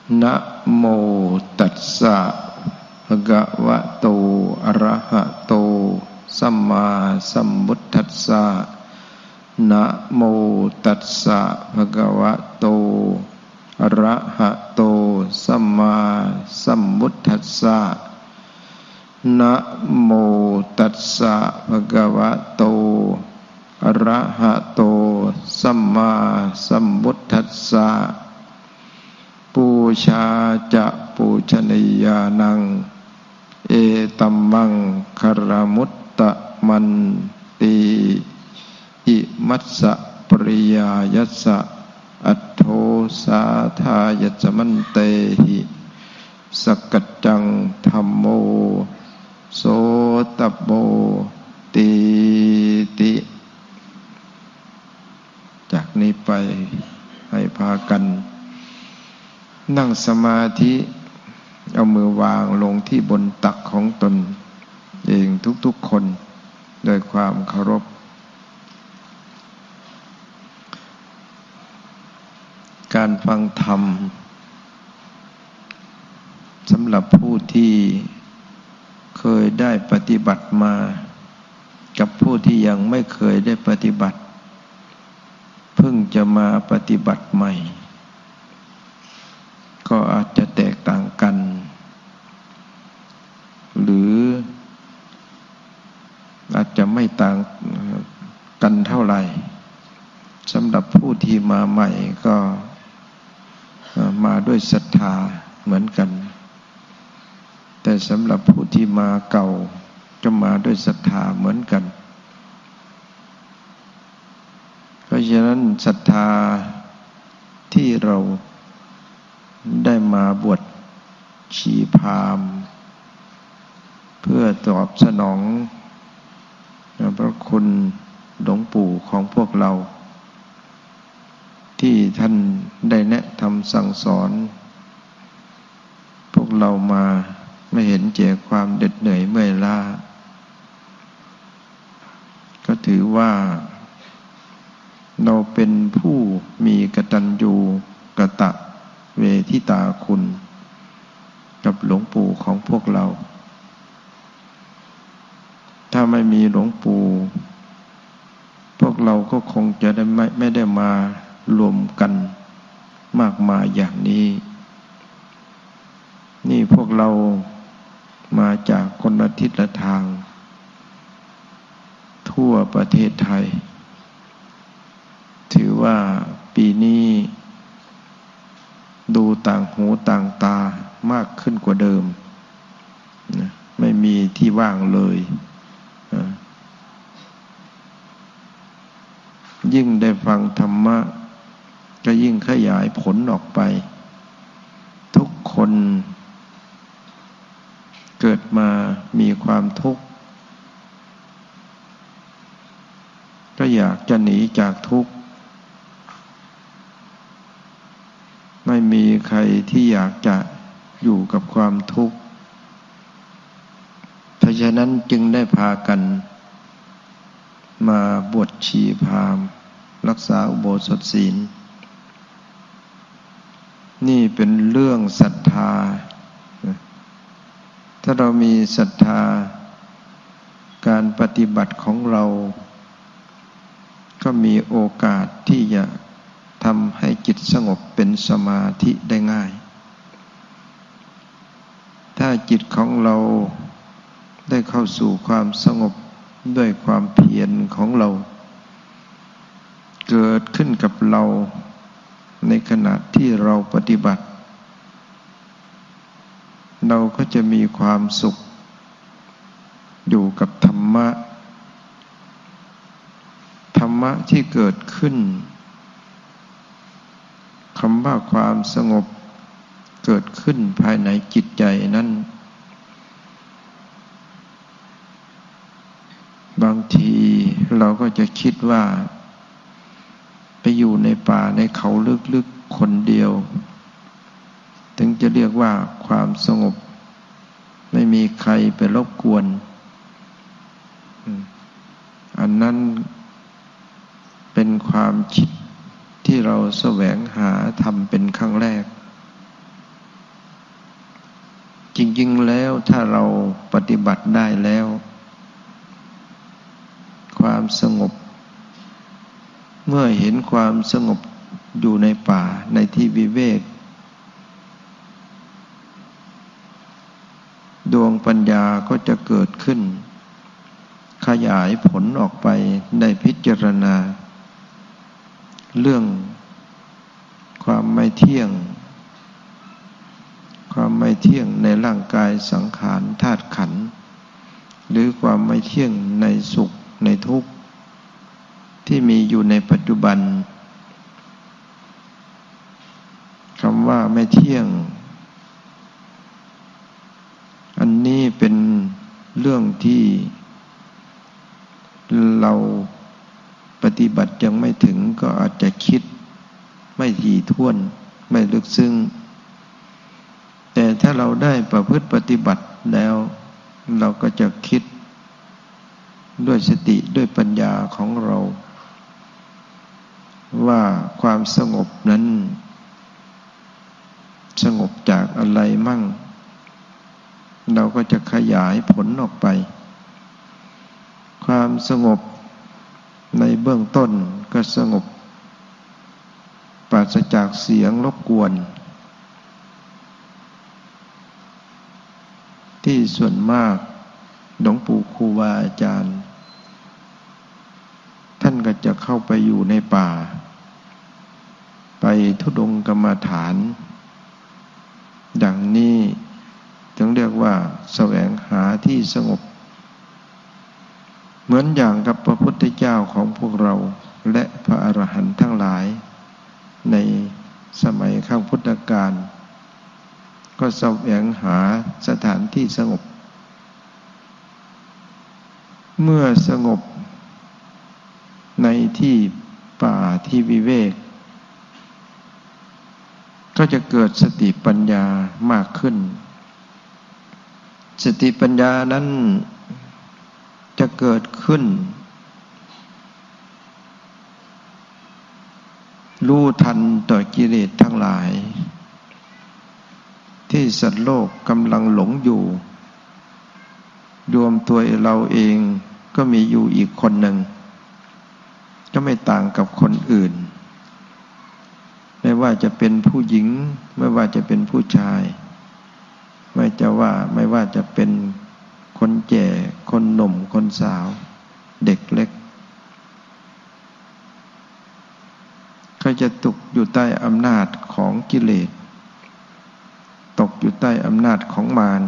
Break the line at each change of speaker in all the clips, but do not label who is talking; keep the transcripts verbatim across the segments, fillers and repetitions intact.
นะโมตัสสะภะคะวะโตอะระหะโตสัมมาสัมพุทธัสสะนะโมตัสสะภะคะวะโตอะระหะโตสัมมาสัมพุทธัสสะนะโมตัสสะภะคะวะโตอะระหะโตสัมมาสัมพุทธัสสะปูชาจะปูชนียานังเอตัมมังคารมุตตะมันติอิมัสสะปริยายัสสะอัตโธสาธายัสมันเตหิสกัจจังธัมโมโสตโมติติจากนี้ไปให้พากันนั่งสมาธิเอามือวางลงที่บนตักของตนเองทุกๆคนโดยความเคารพการฟังธรรมสำหรับผู้ที่เคยได้ปฏิบัติมากับผู้ที่ยังไม่เคยได้ปฏิบัติเพิ่งจะมาปฏิบัติใหม่ก็อาจจะแตกต่างกันหรืออาจจะไม่ต่างกันเท่าไหร่สำหรับผู้ที่มาใหม่ก็มาด้วยศรัทธาเหมือนกันแต่สำหรับผู้ที่มาเก่าก็มาด้วยศรัทธาเหมือนกันเพราะฉะนั้นศรัทธาที่เราได้มาบวชชีพราหมณ์เพื่อตอบสนองพระคุณหลวงปู่ของพวกเราที่ท่านได้แนะนำสั่งสอนพวกเรามาไม่เห็นเจตความเด็ดเหนื่อยเมื่อยล้าก็ถือว่าเราเป็นผู้มีกตัญญูกตเวทิตาคุณกับหลวงปู่ของพวกเราถ้าไม่มีหลวงปู่พวกเราก็คงจะได้ไม่ไม่ได้มารวมกันมากมายอย่างนี้นี่พวกเรามาจากคนละทิศละทางทั่วประเทศไทยถือว่าปีนี้ดูต่างหูต่างตามากขึ้นกว่าเดิมนะไม่มีที่ว่างเลยนะยิ่งได้ฟังธรรมะก็ยิ่งขยายผลออกไปทุกคนเกิดมามีความทุกข์ก็อยากจะหนีจากทุกข์ไม่มีใครที่อยากจะอยู่กับความทุกข์เพราะฉะนั้นจึงได้พากันมาบวชชีพราหมณ์รักษาอุโบสถศีลนี่เป็นเรื่องศรัทธาถ้าเรามีศรัทธาการปฏิบัติของเราก็มีโอกาสที่จะทำให้จิตสงบเป็นสมาธิได้ง่ายถ้าจิตของเราได้เข้าสู่ความสงบด้วยความเพียรของเราเกิดขึ้นกับเราในขณะที่เราปฏิบัติเราก็จะมีความสุขอยู่กับธรรมะธรรมะที่เกิดขึ้นคำว่าความสงบเกิดขึ้นภายในจิตใจนั้นบางทีเราก็จะคิดว่าไปอยู่ในป่าในเขาลึกๆคนเดียวถึงจะเรียกว่าความสงบไม่มีใครไปรบกวนอันนั้นเป็นความคิดที่เราแสวงหาทำเป็นครั้งแรกจริงๆแล้วถ้าเราปฏิบัติได้แล้วความสงบเมื่อเห็นความสงบอยู่ในป่าในที่วิเวกดวงปัญญาก็จะเกิดขึ้นขยายผลออกไปได้พิจารณาเรื่องความไม่เที่ยงความไม่เที่ยงในร่างกายสังขารธาตุขันธ์หรือความไม่เที่ยงในสุขในทุกข์ที่มีอยู่ในปัจจุบันคำว่าไม่เที่ยงอันนี้เป็นเรื่องที่เราปฏิบัติยังไม่ถึงก็อาจจะคิดไม่ถี่ถ้วนไม่ลึกซึ้งแต่ถ้าเราได้ประพฤติปฏิบัติแล้วเราก็จะคิดด้วยสติด้วยปัญญาของเราว่าความสงบนั้นสงบจากอะไรมั่งเราก็จะขยายผลออกไปความสงบในเบื้องต้นก็สงบปราศจากเสียงรบกวนที่ส่วนมากหลวงปู่ครูบาอาจารย์ท่านก็จะเข้าไปอยู่ในป่าไปธุดงค์กรรมฐานดังนี้จึงเรียกว่าแสวงหาที่สงบเหมือนอย่างกับพระพุทธเจ้าของพวกเราและพระอรหันต์ทั้งหลายในสมัยข้างพุทธกาลก็แสวงหาสถานที่สงบเมื่อสงบในที่ป่าที่วิเวกก็จะเกิดสติปัญญามากขึ้นสติปัญญานั้นจะเกิดขึ้นรู้ทันต่อกิเลสทั้งหลายที่สัตว์โลกกำลังหลงอยู่รวมตัวเราเองก็มีอยู่อีกคนหนึ่งก็ไม่ต่างกับคนอื่นไม่ว่าจะเป็นผู้หญิงไม่ว่าจะเป็นผู้ชายไม่จะว่าไม่ว่าจะเป็นคนแก่คนหนุ่มคนสาวเด็กเล็กก็จะตกอยู่ใต้อำนาจของกิเลสตกอยู่ใต้อำนาจของมาร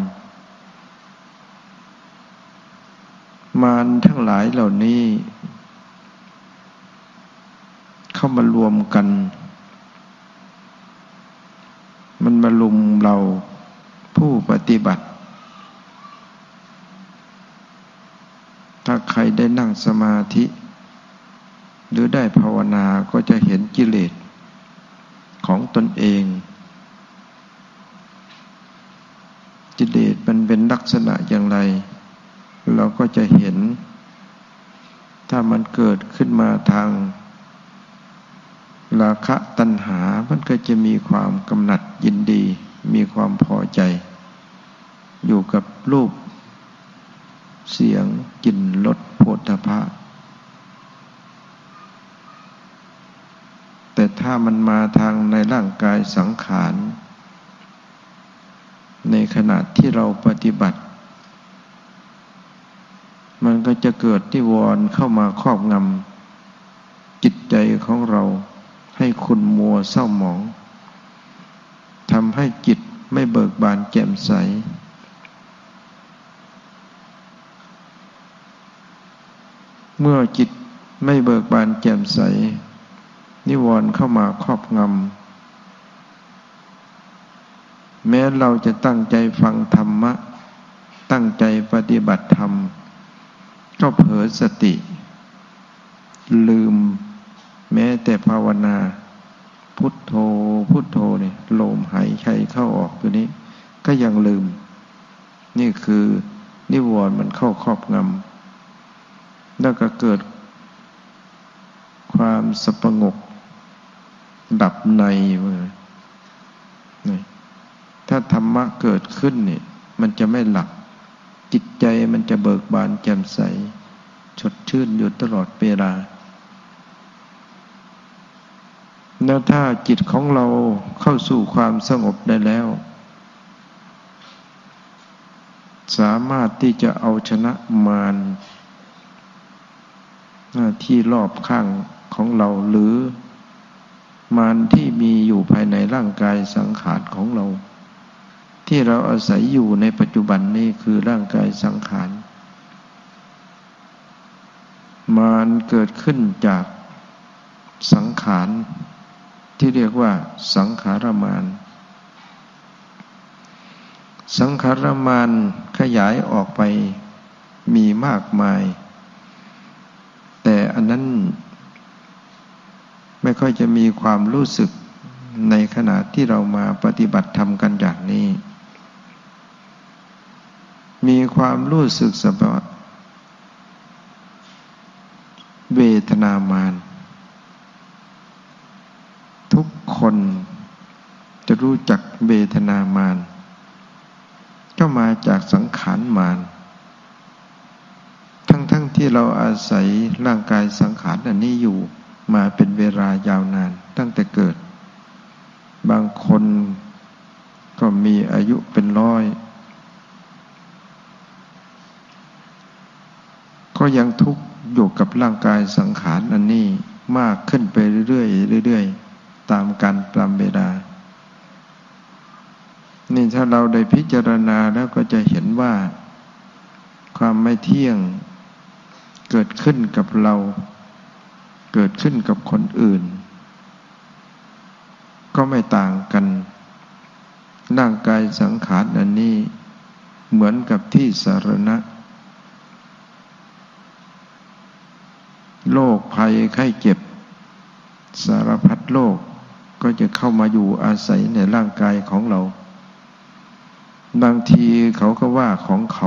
มารทั้งหลายเหล่านี้เข้ามารวมกันมันมาลุมเราผู้ปฏิบัติถ้าใครได้นั่งสมาธิหรือได้ภาวนาก็จะเห็นกิเลสของตนเองกิเลสมันเป็นลักษณะอย่างไรเราก็จะเห็นถ้ามันเกิดขึ้นมาทางราคะตัณหามันก็จะมีความกำหนัดยินดีมีความพอใจอยู่กับรูปเสียงกลิ่นรสโผฏฐัพพะแต่ถ้ามันมาทางในร่างกายสังขารในขณะที่เราปฏิบัติมันก็จะเกิดนิวรณ์เข้ามาครอบงำจิตใจของเราให้ขุ่นมัวเศร้าหมองทำให้จิตไม่เบิกบานแจ่มใสเมื่อจิตไม่เบิกบานแจ่มใสนิวรณ์เข้ามาครอบงำแม้เราจะตั้งใจฟังธรรมะตั้งใจปฏิบัติธรรมก็เผลอสติลืมแม้แต่ภาวนาพุทโธพุทโธเนี่ยลมหายใจเข้าออกตัวนี้ก็ยังลืมนี่คือนิวรณ์มันเข้าครอบงำแล้วก็เกิดความสงบดับในเมื่อถ้าธรรมะเกิดขึ้นเนี่ยมันจะไม่หลับจิตใจมันจะเบิกบานแจ่มใสสดชื่นอยู่ตลอดเวลาแล้วถ้าจิตของเราเข้าสู่ความสงบได้แล้วสามารถที่จะเอาชนะมารที่รอบข้างของเราหรือมารที่มีอยู่ภายในร่างกายสังขารของเราที่เราอาศัยอยู่ในปัจจุบันนี้คือร่างกายสังขารมารเกิดขึ้นจากสังขารที่เรียกว่าสังขารมารสังขารมารขยายออกไปมีมากมายแต่อันนั้นไม่ค่อยจะมีความรู้สึกในขณะที่เรามาปฏิบัติธรรมกันอย่างนี้มีความรู้สึกเฉพาะเวทนามารทุกคนจะรู้จักเวทนามารก็มาจากสังขารมารทั้งๆ ท, ที่เราอาศัยร่างกายสังขารอันนี้อยู่มาเป็นเวลายาวนานตั้งแต่เกิดบางคนก็มีอายุเป็นร้อยก็ยังทุกข์อยู่กับร่างกายสังขารอันนี้มากขึ้นไปเรื่อยๆเรื่อยๆตามกาลตามเวลานี่ถ้าเราได้พิจารณาแล้วก็จะเห็นว่าความไม่เที่ยงเกิดขึ้นกับเราเกิดขึ้นกับคนอื่นก็ไม่ต่างกันร่างกายสังขารอันนี้เหมือนกับที่สาธารณะโรคภัยไข้เจ็บสารพัดโรคก็จะเข้ามาอยู่อาศัยในร่างกายของเราบางทีเขาก็ว่าของเขา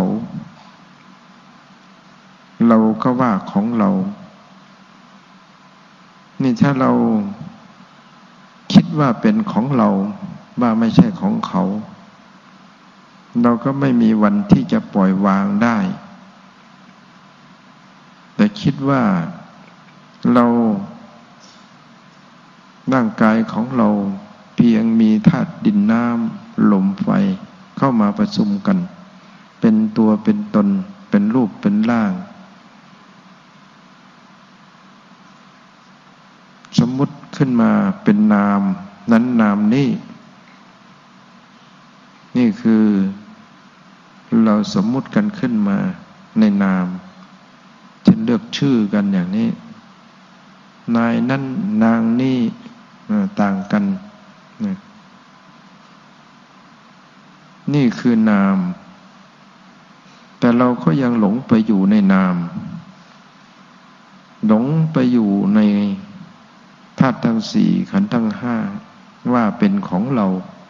เราก็ว่าของเรานี่ถ้าเราคิดว่าเป็นของเราว่าไม่ใช่ของเขาเราก็ไม่มีวันที่จะปล่อยวางได้แต่คิดว่าเราร่างกายของเราเพียงมีธาตุดินน้ำลมไฟเข้ามาประชุมกันเป็นตัวเป็นตนเป็นรูปเป็นร่างสมมุติขึ้นมาเป็นนามนั้นนามนี้นี่คือเราสมมุติกันขึ้นมาในนามเช่นเลือกชื่อกันอย่างนี้นายนั่นนางนี่ต่างกันนี่คือนามแต่เราก็ยังหลงไปอยู่ในนามหลงไปอยู่ในธาตุทั้งสี่ขันธ์ทั้งห้าว่าเป็นของเรา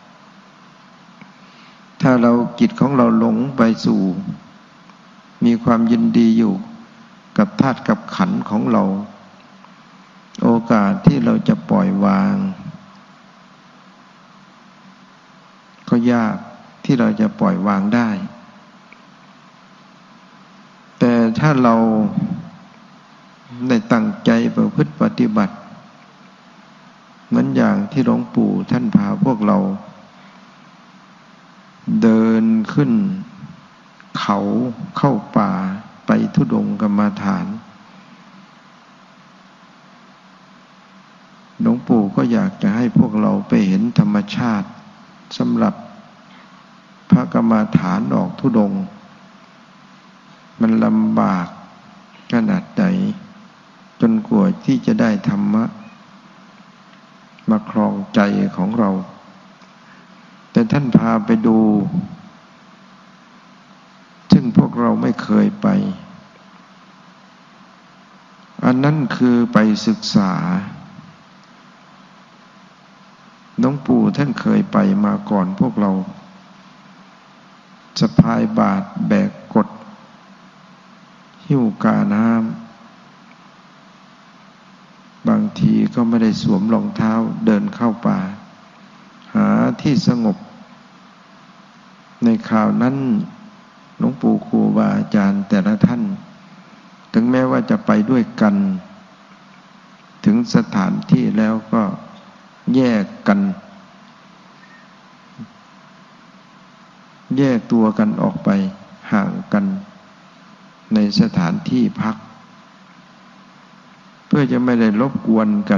ถ้าเราจิตของเราหลงไปสู่มีความยินดีอยู่กับธาตุกับขันธ์ของเราโอกาสที่เราจะปล่อยวางก็ยากที่เราจะปล่อยวางได้แต่ถ้าเราได้ตั้งใจประพฤติปฏิบัติเหมือนอย่างที่หลวงปู่ท่านพาพวกเราเดินขึ้นเขาเข้าป่าไปธุดงค์กรรมฐานหลวงปู่ก็อยากจะให้พวกเราไปเห็นธรรมชาติสำหรับพระกรรมฐานออกธุดงค์มันลำบากขนาดไหนจนกว่าที่จะได้ธรรมะมาครองใจของเราแต่ท่านพาไปดูซึ่งพวกเราไม่เคยไปอันนั้นคือไปศึกษาหลวงปู่ท่านเคยไปมาก่อนพวกเราสะพายบาตรแบกกฐหิ้วกาน้ำบางทีก็ไม่ได้สวมรองเท้าเดินเข้าป่าหาที่สงบในคราวนั้นหลวงปู่ครูบาอาจารย์แต่ละท่านถึงแม้ว่าจะไปด้วยกันถึงสถานที่แล้วก็แยกกันแยกตัวกันออกไปห่างกันในสถานที่พักเพื่อจะไม่ได้รบกวนกัน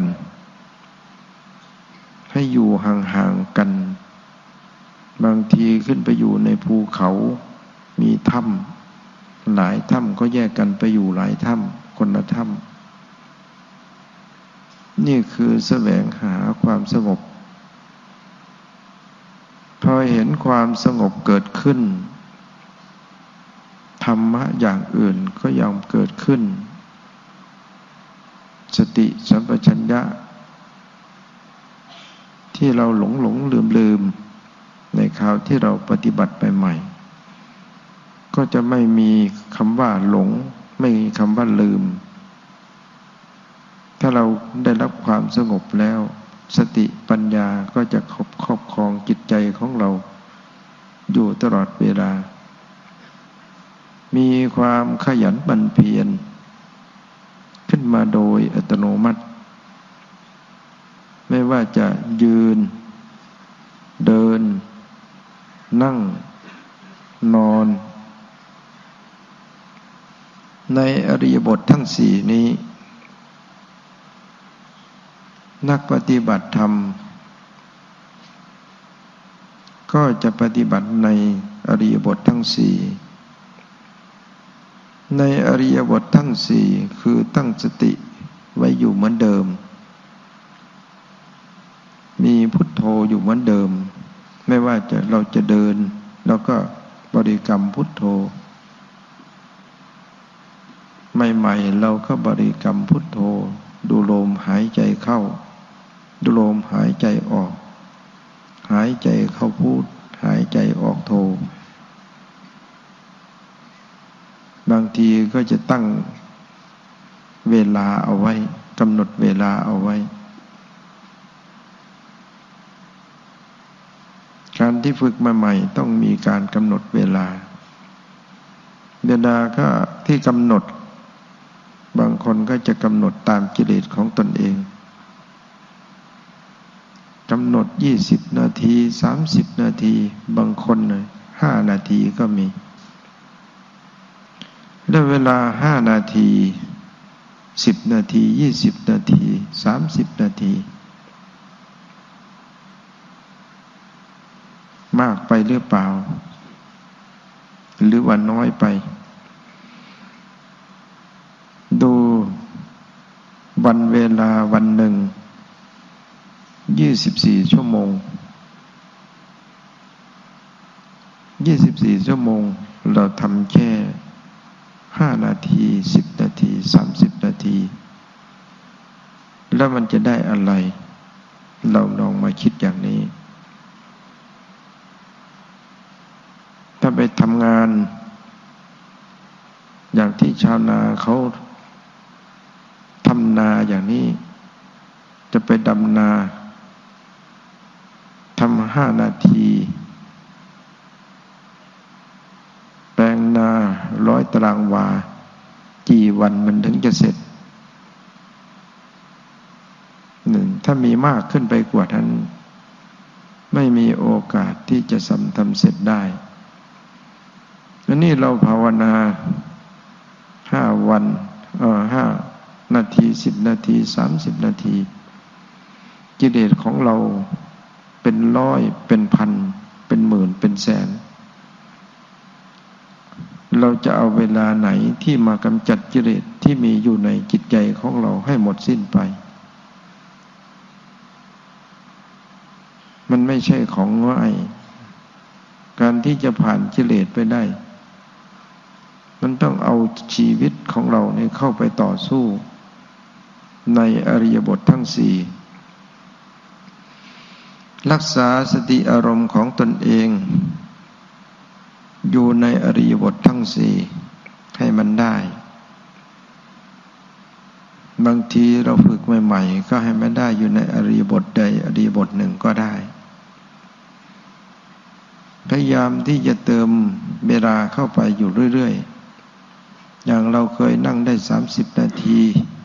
ให้อยู่ห่างๆกันบางทีขึ้นไปอยู่ในภูเขามีถ้ำหลายถ้ำก็แยกกันไปอยู่หลายถ้ำคนละถ้ำนี่คือแสวงหาความสงบพอเห็นความสงบเกิดขึ้นธรรมะอย่างอื่นก็ยอมเกิดขึ้นสติสัมปชัญญะที่เราหลงหลงลืมลืมในคราวที่เราปฏิบัติไปใหม่ก็จะไม่มีคำว่าหลงไม่มีคำว่าลืมถ้าเราได้รับความสงบแล้วสติปัญญาก็จะครอบครอบครองจิตใจของเราอยู่ตลอดเวลามีความขยันหมั่นเพียรขึ้นมาโดยอัตโนมัติไม่ว่าจะยืนเดินนั่งนอนในอริยบททั้งสี่นี้นักปฏิบัติธรรมก็จะปฏิบัติในอริยบททั้งสี่ในอริยบททั้งสี่คือตั้งสติไว้อยู่เหมือนเดิมมีพุทโธอยู่เหมือนเดิมไม่ว่าจะเราจะเดินแล้วก็บริกรรมพุทโธใหม่ๆเราก็บริกรรมพุทโธดูลมหายใจเข้าดูลมหายใจออกหายใจเข้าพุทหายใจออกโธบางทีก็จะตั้งเวลาเอาไว้กำหนดเวลาเอาไว้การที่ฝึกมาใหม่ต้องมีการกำหนดเวลาเวลาก็ที่กำหนดบางคนก็จะกำหนดตามกิเลสของตนเองกำหนดยี่สิบนาทีสามสิบนาทีบางคนเลยห้านาทีก็มีแล้วเวลาห้านาทีสิบนาทียี่สิบนาทีสามสิบนาทีมากไปหรือเปล่าหรือว่าน้อยไปดูวันเวลาวันหนึ่งยี่สิบสี่ชั่วโมงยี่สิบสี่ชั่วโมงเราทำแค่ห้านาทีสิบนาทีสามสิบนาทีแล้วมันจะได้อะไรเราลองมาคิดอย่างนี้ถ้าไปทำงานอย่างที่ชาวนาเขาทำนาอย่างนี้จะไปดำนาทำห้านาทีแปลงนาร้อยตารางวากี่วันมันถึงจะเสร็จหนึ่งถ้ามีมากขึ้นไปกว่านั้นไม่มีโอกาสที่จะทำทำเสร็จได้อันนี้เราภาวนาห้าวันเอ่อห้านาทีสิบนาทีสามสิบนาทีกิเลสของเราเป็นร้อยเป็นพันเป็นหมื่นเป็นแสนเราจะเอาเวลาไหนที่มากำจัดกิเลสที่มีอยู่ในจิตใจของเราให้หมดสิ้นไปมันไม่ใช่ของง่ายการที่จะผ่านกิเลสไปได้มันต้องเอาชีวิตของเราเนี่ยเข้าไปต่อสู้ในอริยบททั้งสี่รักษาสติอารมณ์ของตนเองอยู่ในอริยบททั้งสี่ให้มันได้บางทีเราฝึกใหม่ๆก็ให้มันได้อยู่ในอริยบทใดอริยบทหนึ่งก็ได้พยายามที่จะเติมเวลาเข้าไปอยู่เรื่อยๆอย่างเราเคยนั่งได้สามสิบนาที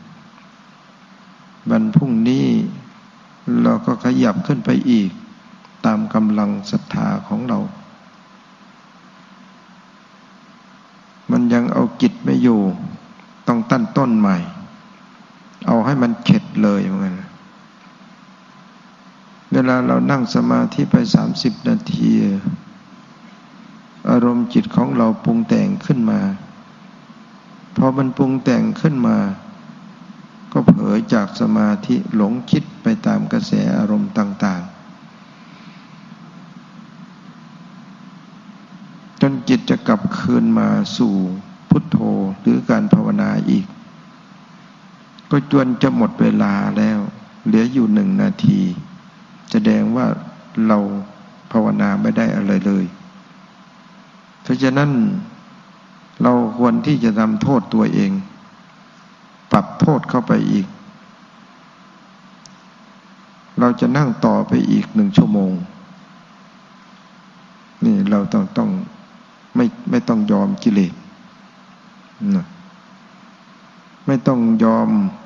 วันพรุ่งนี้เราก็ขยับขึ้นไปอีกตามกำลังศรัทธาของเรามันยังเอาจิตไม่อยู่ต้องตั้งต้นใหม่เอาให้มันเข็ดเลยเหมือนกันเวลาเรานั่งสมาธิไปสามสิบนาทีอารมณ์จิตของเราปรุงแต่งขึ้นมาพอมันปรุงแต่งขึ้นมาก็เผลอจากสมาธิหลงคิดไปตามกระแสอารมณ์ต่างๆจนจิตจะกลับคืนมาสู่พุทโธหรือการภาวนาอีกก็จวนจะหมดเวลาแล้วเหลืออยู่หนึ่งนาทีแสดงว่าเราภาวนาไม่ได้อะไรเลยเพราะฉะนั้นเราควรที่จะทำโทษตัวเองปรับโทษเข้าไปอีกเราจะนั่งต่อไปอีกหนึ่งชั่วโมงนี่เราต้องต้องไม่ไม่ต้องยอมกิเลสนะไม่ต้องยอม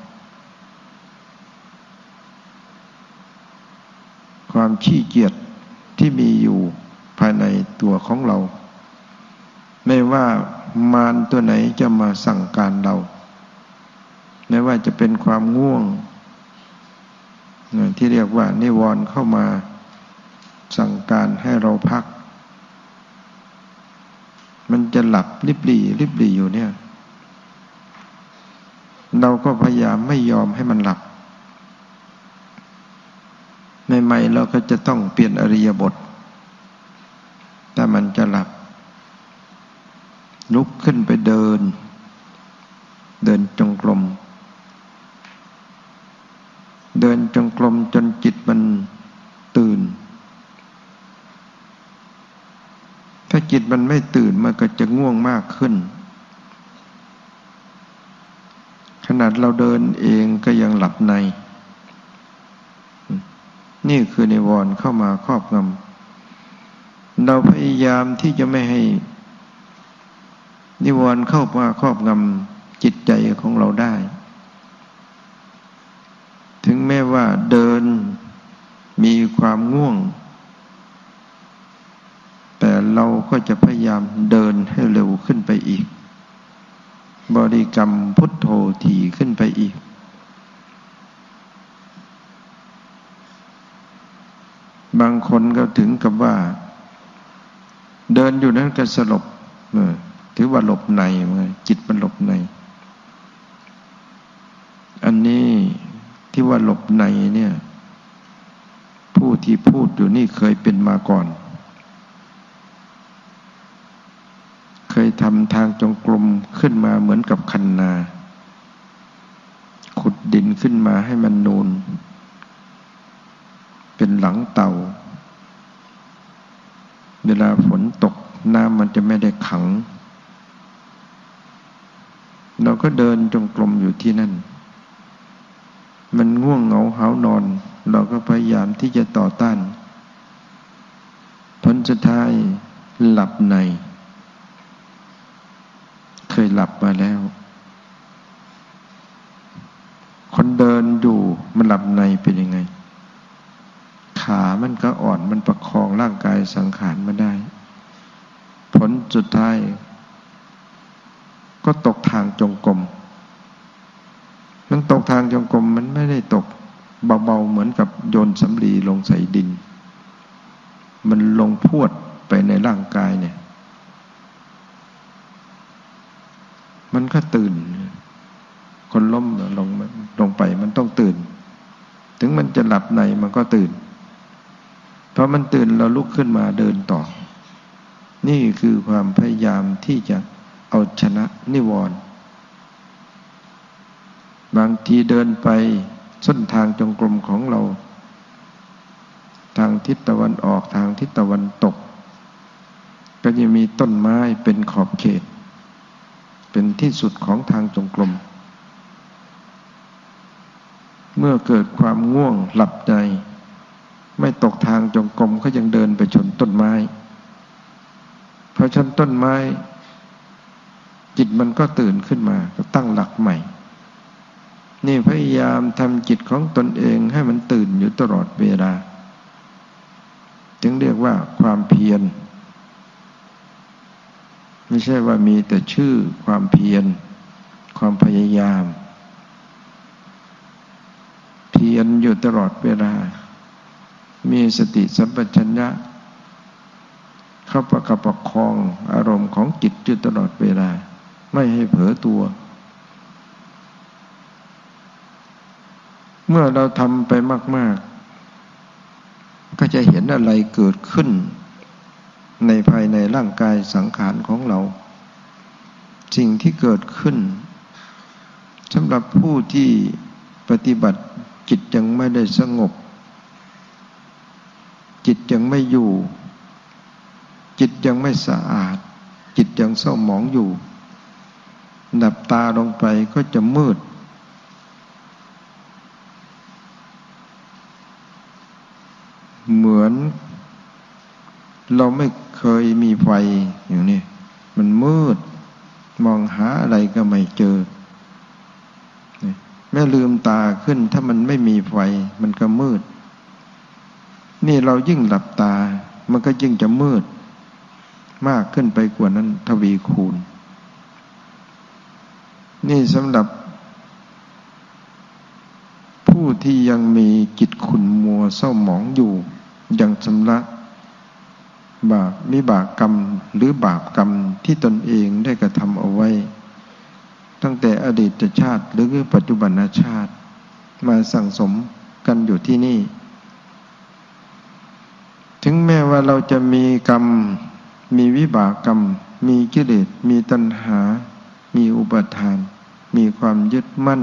ความขี้เกียจที่มีอยู่ภายในตัวของเราไม่ว่ามารตัวไหนจะมาสั่งการเราไม่ว่าจะเป็นความง่วงที่เรียกว่านิวรณ์เข้ามาสั่งการให้เราพักมันจะหลับลิบหลี่ลิบหลี่อยู่เนี่ยเราก็พยายามไม่ยอมให้มันหลับใหม่ๆเราก็จะต้องเปลี่ยนอริยบทถ้ามันจะหลับลุกขึ้นไปเดินเดินจงกรมเดินจงกรมจนจิตมันตื่นถ้าจิตมันไม่ตื่นมันก็จะง่วงมากขึ้นขนาดเราเดินเองก็ยังหลับในนี่คือนิวรณ์เข้ามาครอบงำเราพยายามที่จะไม่ให้นิวรณ์เข้ามาครอบงำจิตใจของเราได้ถึงแม้ว่าเดินมีความง่วงแต่เราก็จะพยายามเดินให้เร็วขึ้นไปอีกบริกรรมพุทโธถี่ขึ้นไปอีกบางคนก็ถึงกับว่าเดินอยู่นั้นก็สลบถือว่าหลบในจิตมันหลบในอันนี้ที่ว่าหลบในเนี่ยผู้ที่พูดอยู่นี่เคยเป็นมาก่อนเคยทำทางจงกรมขึ้นมาเหมือนกับคันนาขุดดินขึ้นมาให้มันนูนเป็นหลังเต่าเวลาฝนตกน้ำมันจะไม่ได้ขังเราก็เดินจงกรมอยู่ที่นั่นมันง่วงเหงาหาวนอนเราก็พยายามที่จะต่อต้านผลสุดท้ายหลับในเคยหลับมาแล้วคนเดินอยู่มันหลับในเป็นยังไงขามันก็อ่อนมันประคองร่างกายสังขารมาได้ผลสุดท้ายก็ตกทางจงกรมมันตกทางจงกรมมันไม่ได้ตกเบาๆเหมือนกับโยนสำลีลงใส่ดินมันลงพรวดไปในร่างกายเนี่ยมันก็ตื่นคนล้มลงลงไปมันต้องตื่นถึงมันจะหลับในมันก็ตื่นพอมันตื่นเราลุกขึ้นมาเดินต่อนี่คือความพยายามที่จะเอาชนะนิวรณ์บางทีเดินไปเส้นทางจงกรมของเราทางทิศตะวันออกทางทิศตะวันตกก็จะมีต้นไม้เป็นขอบเขตเป็นที่สุดของทางจงกรมเมื่อเกิดความง่วงหลับในไม่ตกทางจงกรมก็ยังเดินไปชนต้นไม้อชั้นต้นไม้จิตมันก็ตื่นขึ้นมาก็ตั้งหลักใหม่นี่พยายามทำจิตของตนเองให้มันตื่นอยู่ตลอดเวลาจึงเรียกว่าความเพียรไม่ใช่ว่ามีแต่ชื่อความเพียรความพยายามเพียรอยู่ตลอดเวลามีสติสัมปชัญญะเข้าประคับประคองอารมณ์ของจิตอยู่ตลอดเวลาไม่ให้เผลอตัวเมื่อเราทำไปมากๆก็จะเห็นอะไรเกิดขึ้นในภายในร่างกายสังขารของเราสิ่งที่เกิดขึ้นสำหรับผู้ที่ปฏิบัติจิตยังไม่ได้สงบจิตยังไม่อยู่จิตยังไม่สะอาดจิตยังเศร้าหมองอยู่ดับตาลงไปก็จะมืดเหมือนเราไม่เคยมีไฟอย่างนี้มันมืดมองหาอะไรก็ไม่เจอแม้ลืมตาขึ้นถ้ามันไม่มีไฟมันก็มืดนี่เรายิ่งหลับตามันก็ยิ่งจะมืดมากขึ้นไปกว่านั้นทวีคูณนี่สำหรับผู้ที่ยังมีจิตขุ่นมัวเศร้าหมองอยู่ยังชำระบาปวิบากกรรมหรือบาปกรรมที่ตนเองได้กระทำเอาไว้ตั้งแต่อดีตชาติหรือปัจจุบันชาติมาสั่งสมกันอยู่ที่นี่ถึงแม้ว่าเราจะมีกรรมมีวิบากกรรมมีกิเลสมีตัณหามีอุปาทานมีความยึดมั่น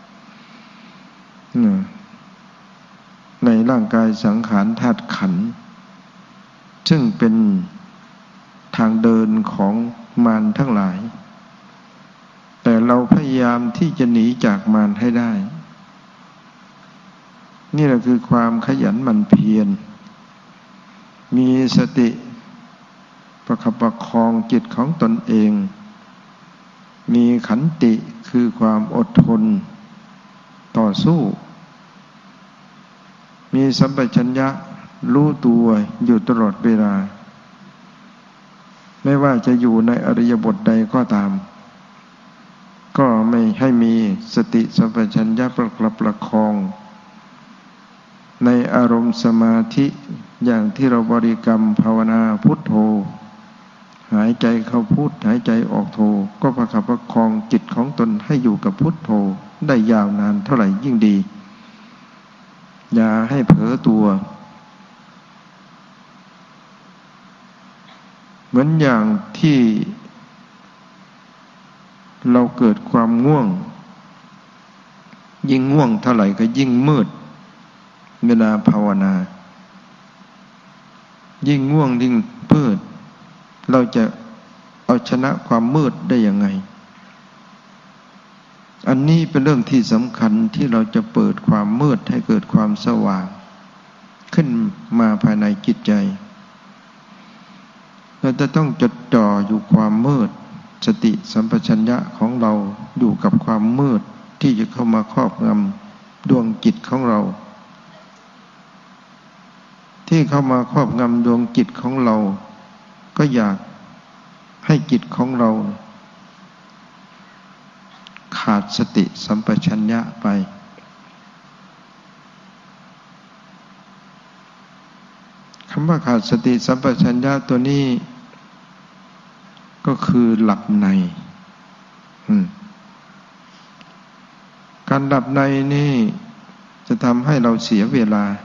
ในร่างกายสังขารธาตุขันธ์ซึ่งเป็นทางเดินของมารทั้งหลายแต่เราพยายามที่จะหนีจากมารให้ได้นี่แหละคือความขยันหมั่นเพียรมีสติประคับประคองจิตของตนเองมีขันติคือความอดทนต่อสู้มีสัมปชัญญะรู้ตัวอยู่ตลอดเวลาไม่ว่าจะอยู่ในอริยบทใดก็ตามก็ไม่ให้มีสติสัมปชัญญะประคับประคองในอารมณ์สมาธิอย่างที่เราบริกรรมภาวนาพุทโธหายใจเข้าพุทหายใจออกโธก็ประคับประคองจิตของตนให้อยู่กับพุทโธได้ยาวนานเท่าไหร่ยิ่งดีอย่าให้เผลอตัวเหมือนอย่างที่เราเกิดความง่วงยิ่งง่วงเท่าไหร่ก็ยิ่งมืดเวลาภาวนายิ่งง่วงยิ่งมืดเราจะเอาชนะความมืดได้ยังไงอันนี้เป็นเรื่องที่สำคัญที่เราจะเปิดความมืดให้เกิดความสว่างขึ้นมาภายในจิตใจเราจะต้องจดจ่ออยู่ความมืดสติสัมปชัญญะของเราอยู่กับความมืดที่จะเข้ามาครอบงำดวงจิตของเราที่เข้ามาครอบงำดวงจิตของเราก็อยากให้จิตของเราขาดสติสัมปชัญญะไปคำว่าขาดสติสัมปชัญญะตัวนี้ก็คือหลับในการหลับในนี่จะทำให้เราเสียเวลา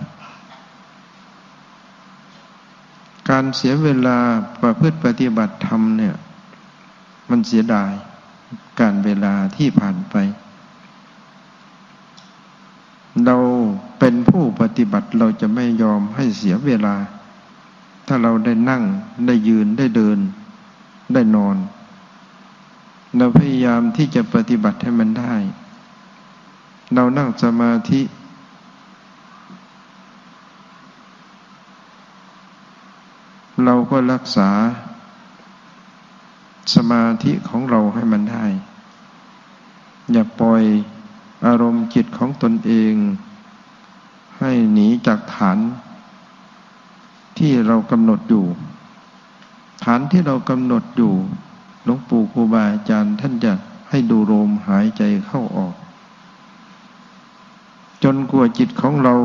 การเสียเวลาประพฤติปฏิบัติธรรมเนี่ยมันเสียดายการเวลาที่ผ่านไปเราเป็นผู้ปฏิบัติเราจะไม่ยอมให้เสียเวลาถ้าเราได้นั่งได้ยืนได้เดินได้นอนเราพยายามที่จะปฏิบัติให้มันได้เรานั่งสมาธิเราก็รักษาสมาธิของเราให้มันได้อย่าปล่อยอารมณ์จิตของตนเองให้หนีจากฐานที่เรากำหนดอยู่ฐานที่เรากำหนดอยู่หลวงปู่ครูบาอาจารย์ท่านจะให้ดูลมหายใจเข้าออกจนกว่าจิตของเรา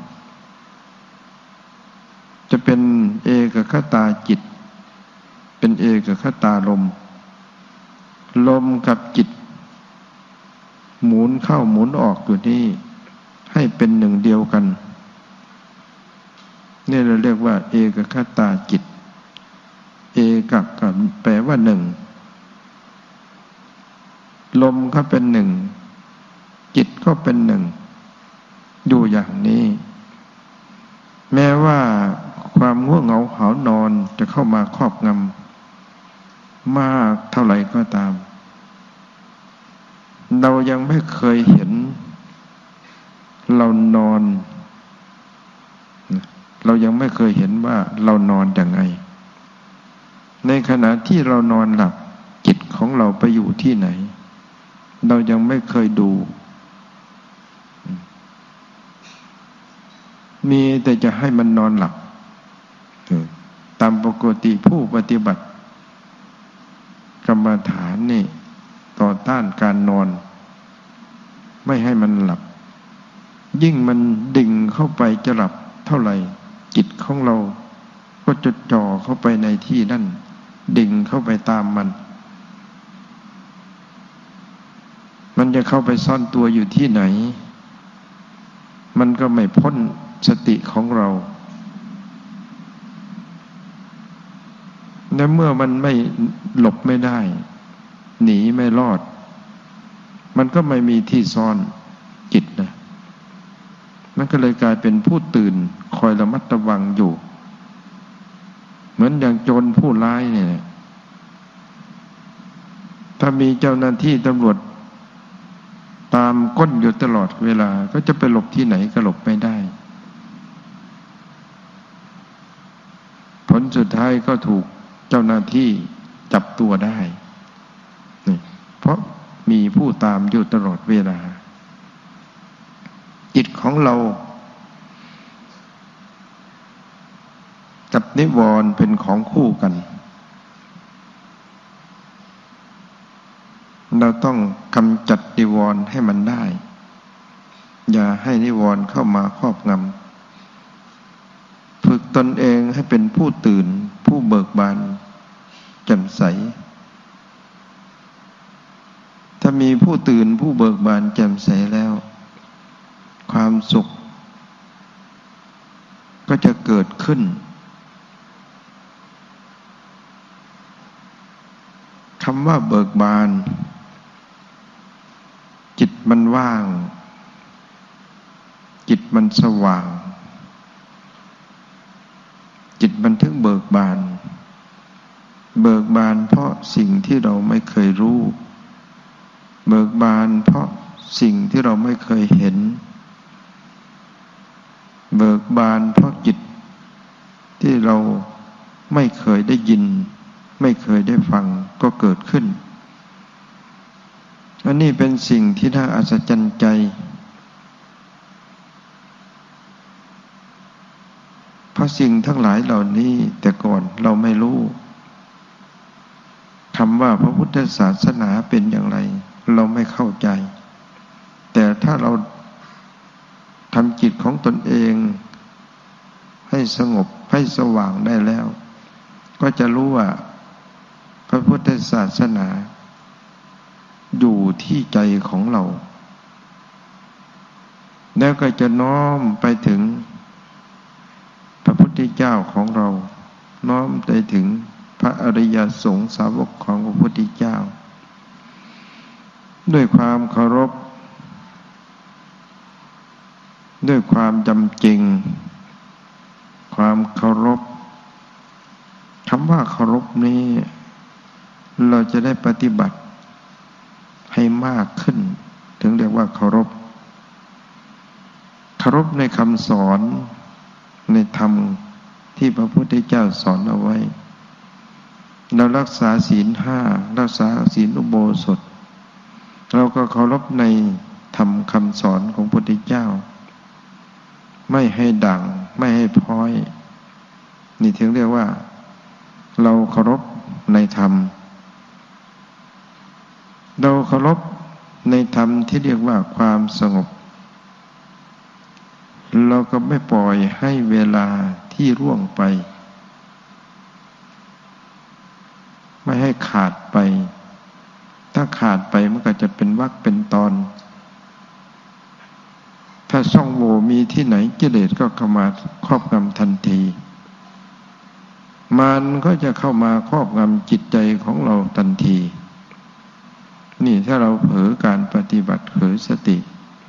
จะเป็นเอกคตาจิตเป็นเอกคตาลมลมกับจิตหมุนเข้าหมุนออกอยู่นี่ให้เป็นหนึ่งเดียวกันนี่เราเรียกว่าเอกคตาจิตเอกกับแปลว่าหนึ่งลมก็เป็นหนึ่งจิตก็เป็นหนึ่งอยู่อย่างนี้แม้ว่าความง่วงเหงาหาวนอนจะเข้ามาครอบงำมากเท่าไหร่ก็ตามเรายังไม่เคยเห็นเรานอนเรายังไม่เคยเห็นว่าเรานอนอย่างไงในขณะที่เรานอนหลับจิตของเราไปอยู่ที่ไหนเรายังไม่เคยดูมีแต่จะให้มันนอนหลับตามปกติผู้ปฏิบัติกรรมฐานนี่ต่อต้านการนอนไม่ให้มันหลับยิ่งมันดิ่งเข้าไปจะหลับเท่าไหร่จิตของเราก็จดจ่อเข้าไปในที่นั่นดิ่งเข้าไปตามมันมันจะเข้าไปซ่อนตัวอยู่ที่ไหนมันก็ไม่พ้นสติของเราและเมื่อมันไม่หลบไม่ได้หนีไม่รอดมันก็ไม่มีที่ซ่อนจิตนะมันก็เลยกลายเป็นผู้ตื่นคอยระมัดระวังอยู่เหมือนอย่างโจรผู้ร้ายเนี่ยถ้ามีเจ้าหน้าที่ตำรวจตามก้นอยู่ตลอดเวลาก็จะไปหลบที่ไหนก็หลบไม่ได้ผลสุดท้ายก็ถูกเจ้าหน้าที่จับตัวได้นี่เพราะมีผู้ตามอยู่ตลอดเวลาจิตของเรากับนิวรณ์เป็นของคู่กันเราต้องกำจัดนิวรณ์ให้มันได้อย่าให้นิวรณ์เข้ามาครอบงำฝึกตนเองให้เป็นผู้ตื่นผู้เบิกบานแจ่มใสถ้ามีผู้ตื่นผู้เบิกบานแจ่มใสแล้วความสุขก็จะเกิดขึ้นคำว่าเบิกบานจิตมันว่างจิตมันสว่างจิตมันถึงเบิกบานเบิกบานเพราะสิ่งที่เราไม่เคยรู้เบิกบานเพราะสิ่งที่เราไม่เคยเห็นเบิกบานเพราะจิตที่เราไม่เคยได้ยินไม่เคยได้ฟังก็เกิดขึ้นอันนี้เป็นสิ่งที่น่าอัศจรรย์ใจเพราะสิ่งทั้งหลายเหล่านี้แต่ก่อนเราไม่รู้คำว่าพระพุทธศาสนาเป็นอย่างไรเราไม่เข้าใจแต่ถ้าเราทำจิตของตนเองให้สงบให้สว่างได้แล้วก็จะรู้ว่าพระพุทธศาสนาอยู่ที่ใจของเราแล้วก็จะน้อมไปถึงพระพุทธเจ้าของเราน้อมไปถึงพระอริยสงฆ์สาวกของพระพุทธเจ้าด้วยความเคารพด้วยความจำจริงความเคารพคำว่าเคารพนี้เราจะได้ปฏิบัติให้มากขึ้นถึงเรียกว่าเคารพเคารพในคำสอนในธรรมที่พระพุทธเจ้าสอนเอาไว้เรารักษาศีลห้ารักษาศีลอุโบสถเราก็เคารพในธรรมคำสอนของพระพุทธเจ้าไม่ให้ดังไม่ให้พ้อยนี่ถึงเรียกว่าเราเคารพในธรรมเราเคารพในธรรมที่เรียกว่าความสงบเราก็ไม่ปล่อยให้เวลาที่ร่วงไปไม่ให้ขาดไปถ้าขาดไปมันก็จะเป็นวรรคเป็นตอนถ้าช่องโหว่มีที่ไหนกิเลสก็เข้ามาครอบงำทันทีมันก็จะเข้ามาครอบงำจิตใจของเราทันทีนี่ถ้าเราเผลอการปฏิบัติเผลอสติ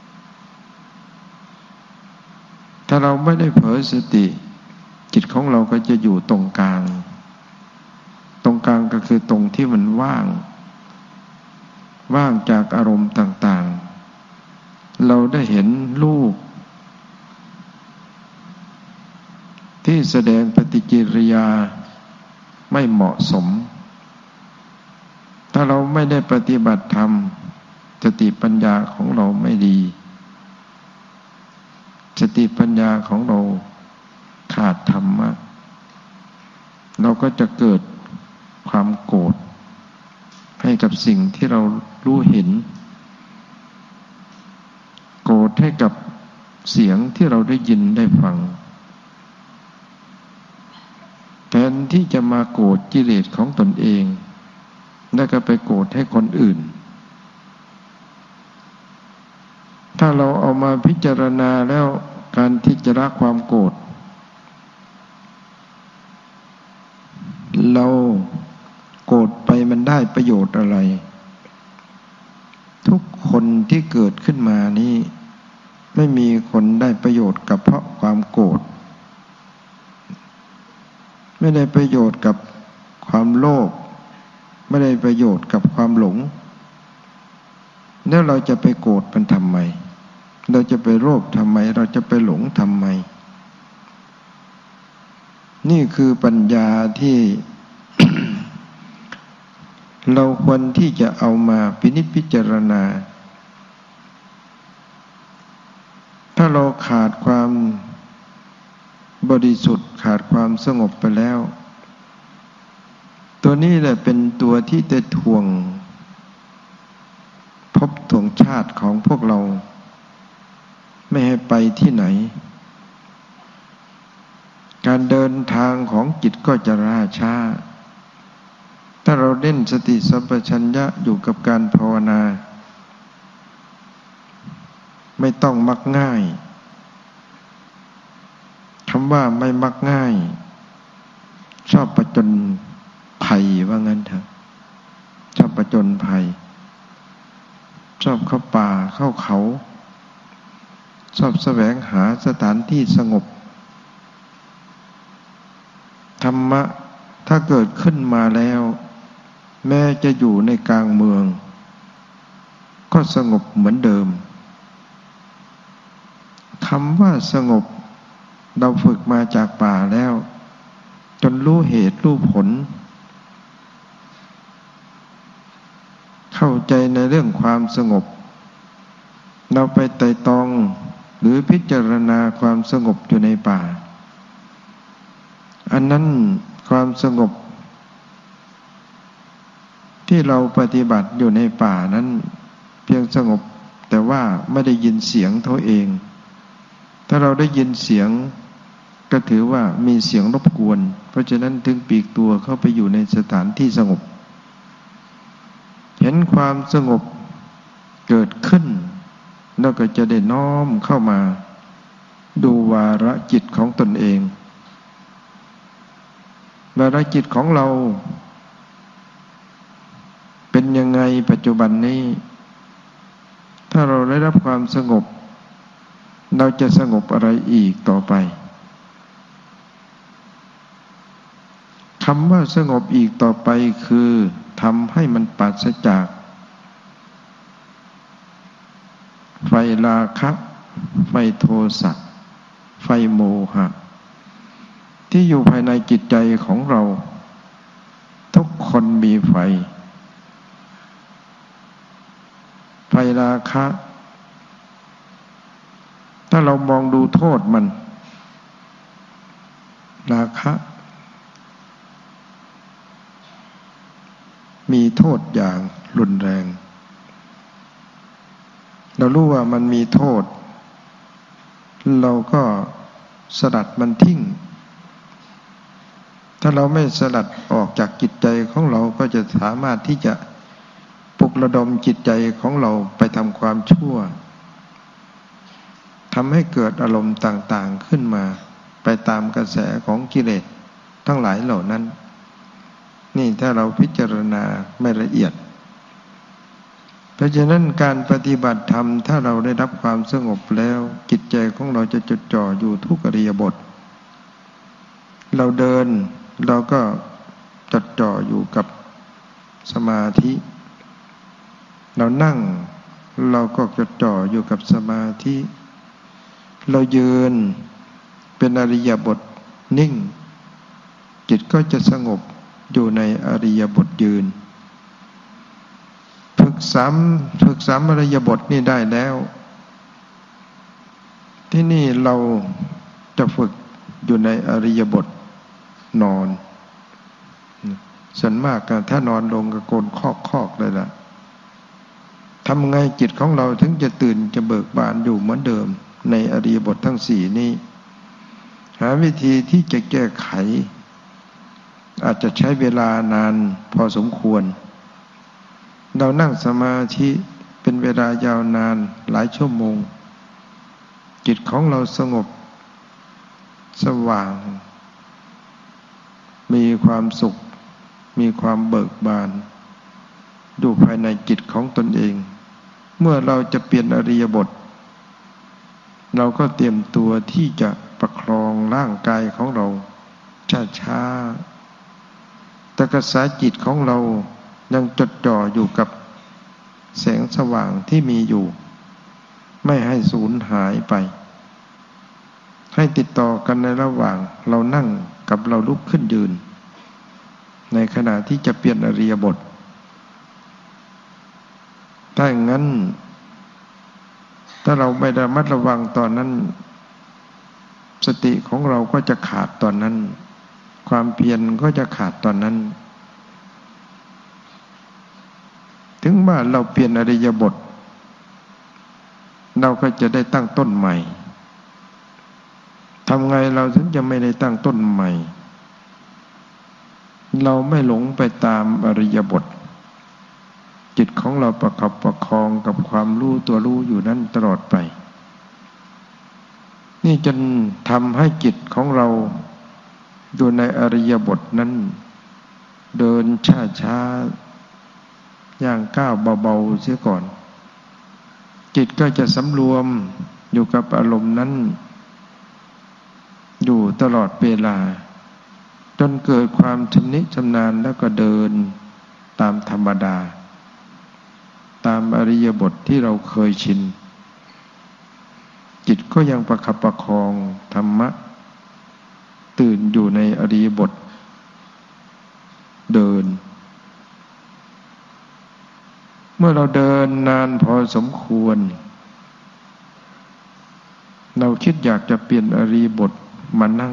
ถ้าเราไม่ได้เผลอสติจิตของเราก็จะอยู่ตรงกลางตรงกลางก็คือตรงที่มันว่างว่างจากอารมณ์ต่างๆเราได้เห็นรูปที่แสดงปฏิกิริยาไม่เหมาะสมถ้าเราไม่ได้ปฏิบัติธรรมสติปัญญาของเราไม่ดีสติปัญญาของเราขาดธรรมะเราก็จะเกิดความโกรธให้กับสิ่งที่เรารู้เห็นโกรธให้กับเสียงที่เราได้ยินได้ฟังแทนที่จะมาโกรธกิเลสของตนเองแล้วก็ไปโกรธให้คนอื่นถ้าเราเอามาพิจารณาแล้วการที่จะละความโกรธเราโกรธไปมันได้ประโยชน์อะไรทุกคนที่เกิดขึ้นมานี้ไม่มีคนได้ประโยชน์กับเพราะความโกรธไม่ได้ประโยชน์กับความโลภไม่ได้ประโยชน์กับความหลงแล้วเราจะไปโกรธมันทำไมเราจะไปโลภทำไมเราจะไปหลงทำไมนี่คือปัญญาที่ เราควรที่จะเอามาพินิจพิจารณาถ้าเราขาดความบริสุทธิ์ขาดความสงบไปแล้วตัวนี้แหละเป็นตัวที่จะทวงภพทวงชาติของพวกเราไม่ให้ไปที่ไหนการเดินทางของจิตก็จะล่าช้าถ้าเราเล่นสติสัมปชัญญะอยู่กับการภาวนาไม่ต้องมักง่ายคำว่าไม่มักง่ายชอบประจนภัยว่างั้นเถอะชอบประจนภัยชอบเข้าป่าเข้าเขาชอบแสวงหาสถานที่สงบธรรมะถ้าเกิดขึ้นมาแล้วแม้จะอยู่ในกลางเมืองก็สงบเหมือนเดิมคำว่าสงบเราฝึกมาจากป่าแล้วจนรู้เหตุรู้ผลเข้าใจในเรื่องความสงบเราไปไต่ตองหรือพิจารณาความสงบอยู่ในป่าอันนั้นความสงบที่เราปฏิบัติอยู่ในป่านั้นเพียงสงบแต่ว่าไม่ได้ยินเสียงตัวเองถ้าเราได้ยินเสียงก็ถือว่ามีเสียงรบกวนเพราะฉะนั้นถึงปลีกตัวเข้าไปอยู่ในสถานที่สงบเห็นความสงบเกิดขึ้นแล้วก็จะได้น้อมเข้ามาดูวาระจิตของตนเองวาระจิตของเราเป็นยังไงปัจจุบันนี้ถ้าเราได้รับความสงบเราจะสงบอะไรอีกต่อไปคำว่าสงบอีกต่อไปคือทำให้มันปราศจากไฟราคะไฟโทสะไฟโมหะที่อยู่ภายในจิตใจของเราทุกคนมีไฟไฟราคะถ้าเรามองดูโทษมันราคะมีโทษอย่างรุนแรงเรารู้ว่ามันมีโทษเราก็สลัดมันทิ้งถ้าเราไม่สลัดออกจากจิตใจของเราก็จะสามารถที่จะปลุกระดมจิตใจของเราไปทำความชั่วทำให้เกิดอารมณ์ต่างๆขึ้นมาไปตามกระแสของกิเลสทั้งหลายเหล่านั้นนี่ถ้าเราพิจารณาไม่ละเอียดเพราะฉะนั้นการปฏิบัติธรรมถ้าเราได้รับความสงบแล้วจิตใจของเราจะจดจ่ออยู่ทุกอิริยาบถเราเดินเราก็จดจ่ออยู่กับสมาธิเรานั่งเราก็จดจ่ออยู่กับสมาธิเรายืนเป็นอิริยาบถนิ่งจิตก็จะสงบอยู่ในอิริยาบถยืนฝึกสามฝึกสามอิริยาบถนี่ได้แล้วที่นี่เราจะฝึกอยู่ในอิริยาบถนอนส่วนมากถ้านอนลงก็โกนคอกคอกเลยล่ะทำไงจิตของเราถึงจะตื่นจะเบิกบานอยู่เหมือนเดิมในอริยบททั้งสี่นี้หาวิธีที่จะแก้ไขอาจจะใช้เวลานานพอสมควรเรานั่งสมาธิเป็นเวลายาวนานหลายชั่วโมงจิตของเราสงบสว่างมีความสุขมีความเบิกบานอยู่ภายในจิตของตนเองเมื่อเราจะเปลี่ยนอริยบทเราก็เตรียมตัวที่จะประคองร่างกายของเราช้าๆแต่กระแสจิตของเรายังจดจ่ออยู่กับแสงสว่างที่มีอยู่ไม่ให้สูญหายไปให้ติดต่อกันในระหว่างเรานั่งกับเราลุกขึ้นยืนในขณะที่จะเปลี่ยนอริยบทถ้าอย่างนั้นถ้าเราไม่ระมัดระวังตอนนั้นสติของเราก็จะขาดตอนนั้นความเพียรก็จะขาดตอนนั้นถึงว่าเราเปลี่ยนอริยบทเราก็จะได้ตั้งต้นใหม่ทำไงเราถึงจะไม่ได้ตั้งต้นใหม่เราไม่หลงไปตามอริยบทจิตของเราประคับประคองกับความรู้ตัวรู้อยู่นั้นตลอดไปนี่จนทำให้จิตของเราอยู่ในอริยบทนั้นเดินช้าๆย่างก้าวเบาๆเสียก่อนจิตก็จะสำรวมอยู่กับอารมณ์นั้นอยู่ตลอดเวลาจนเกิดความชำนิชำนาญแล้วก็เดินตามธรรมดาตามอริยบทที่เราเคยชินจิตก็ยังประคับประคองธรรมะตื่นอยู่ในอริยบทเดินเมื่อเราเดินนานพอสมควรเราคิดอยากจะเปลี่ยนอริยบทมานั่ง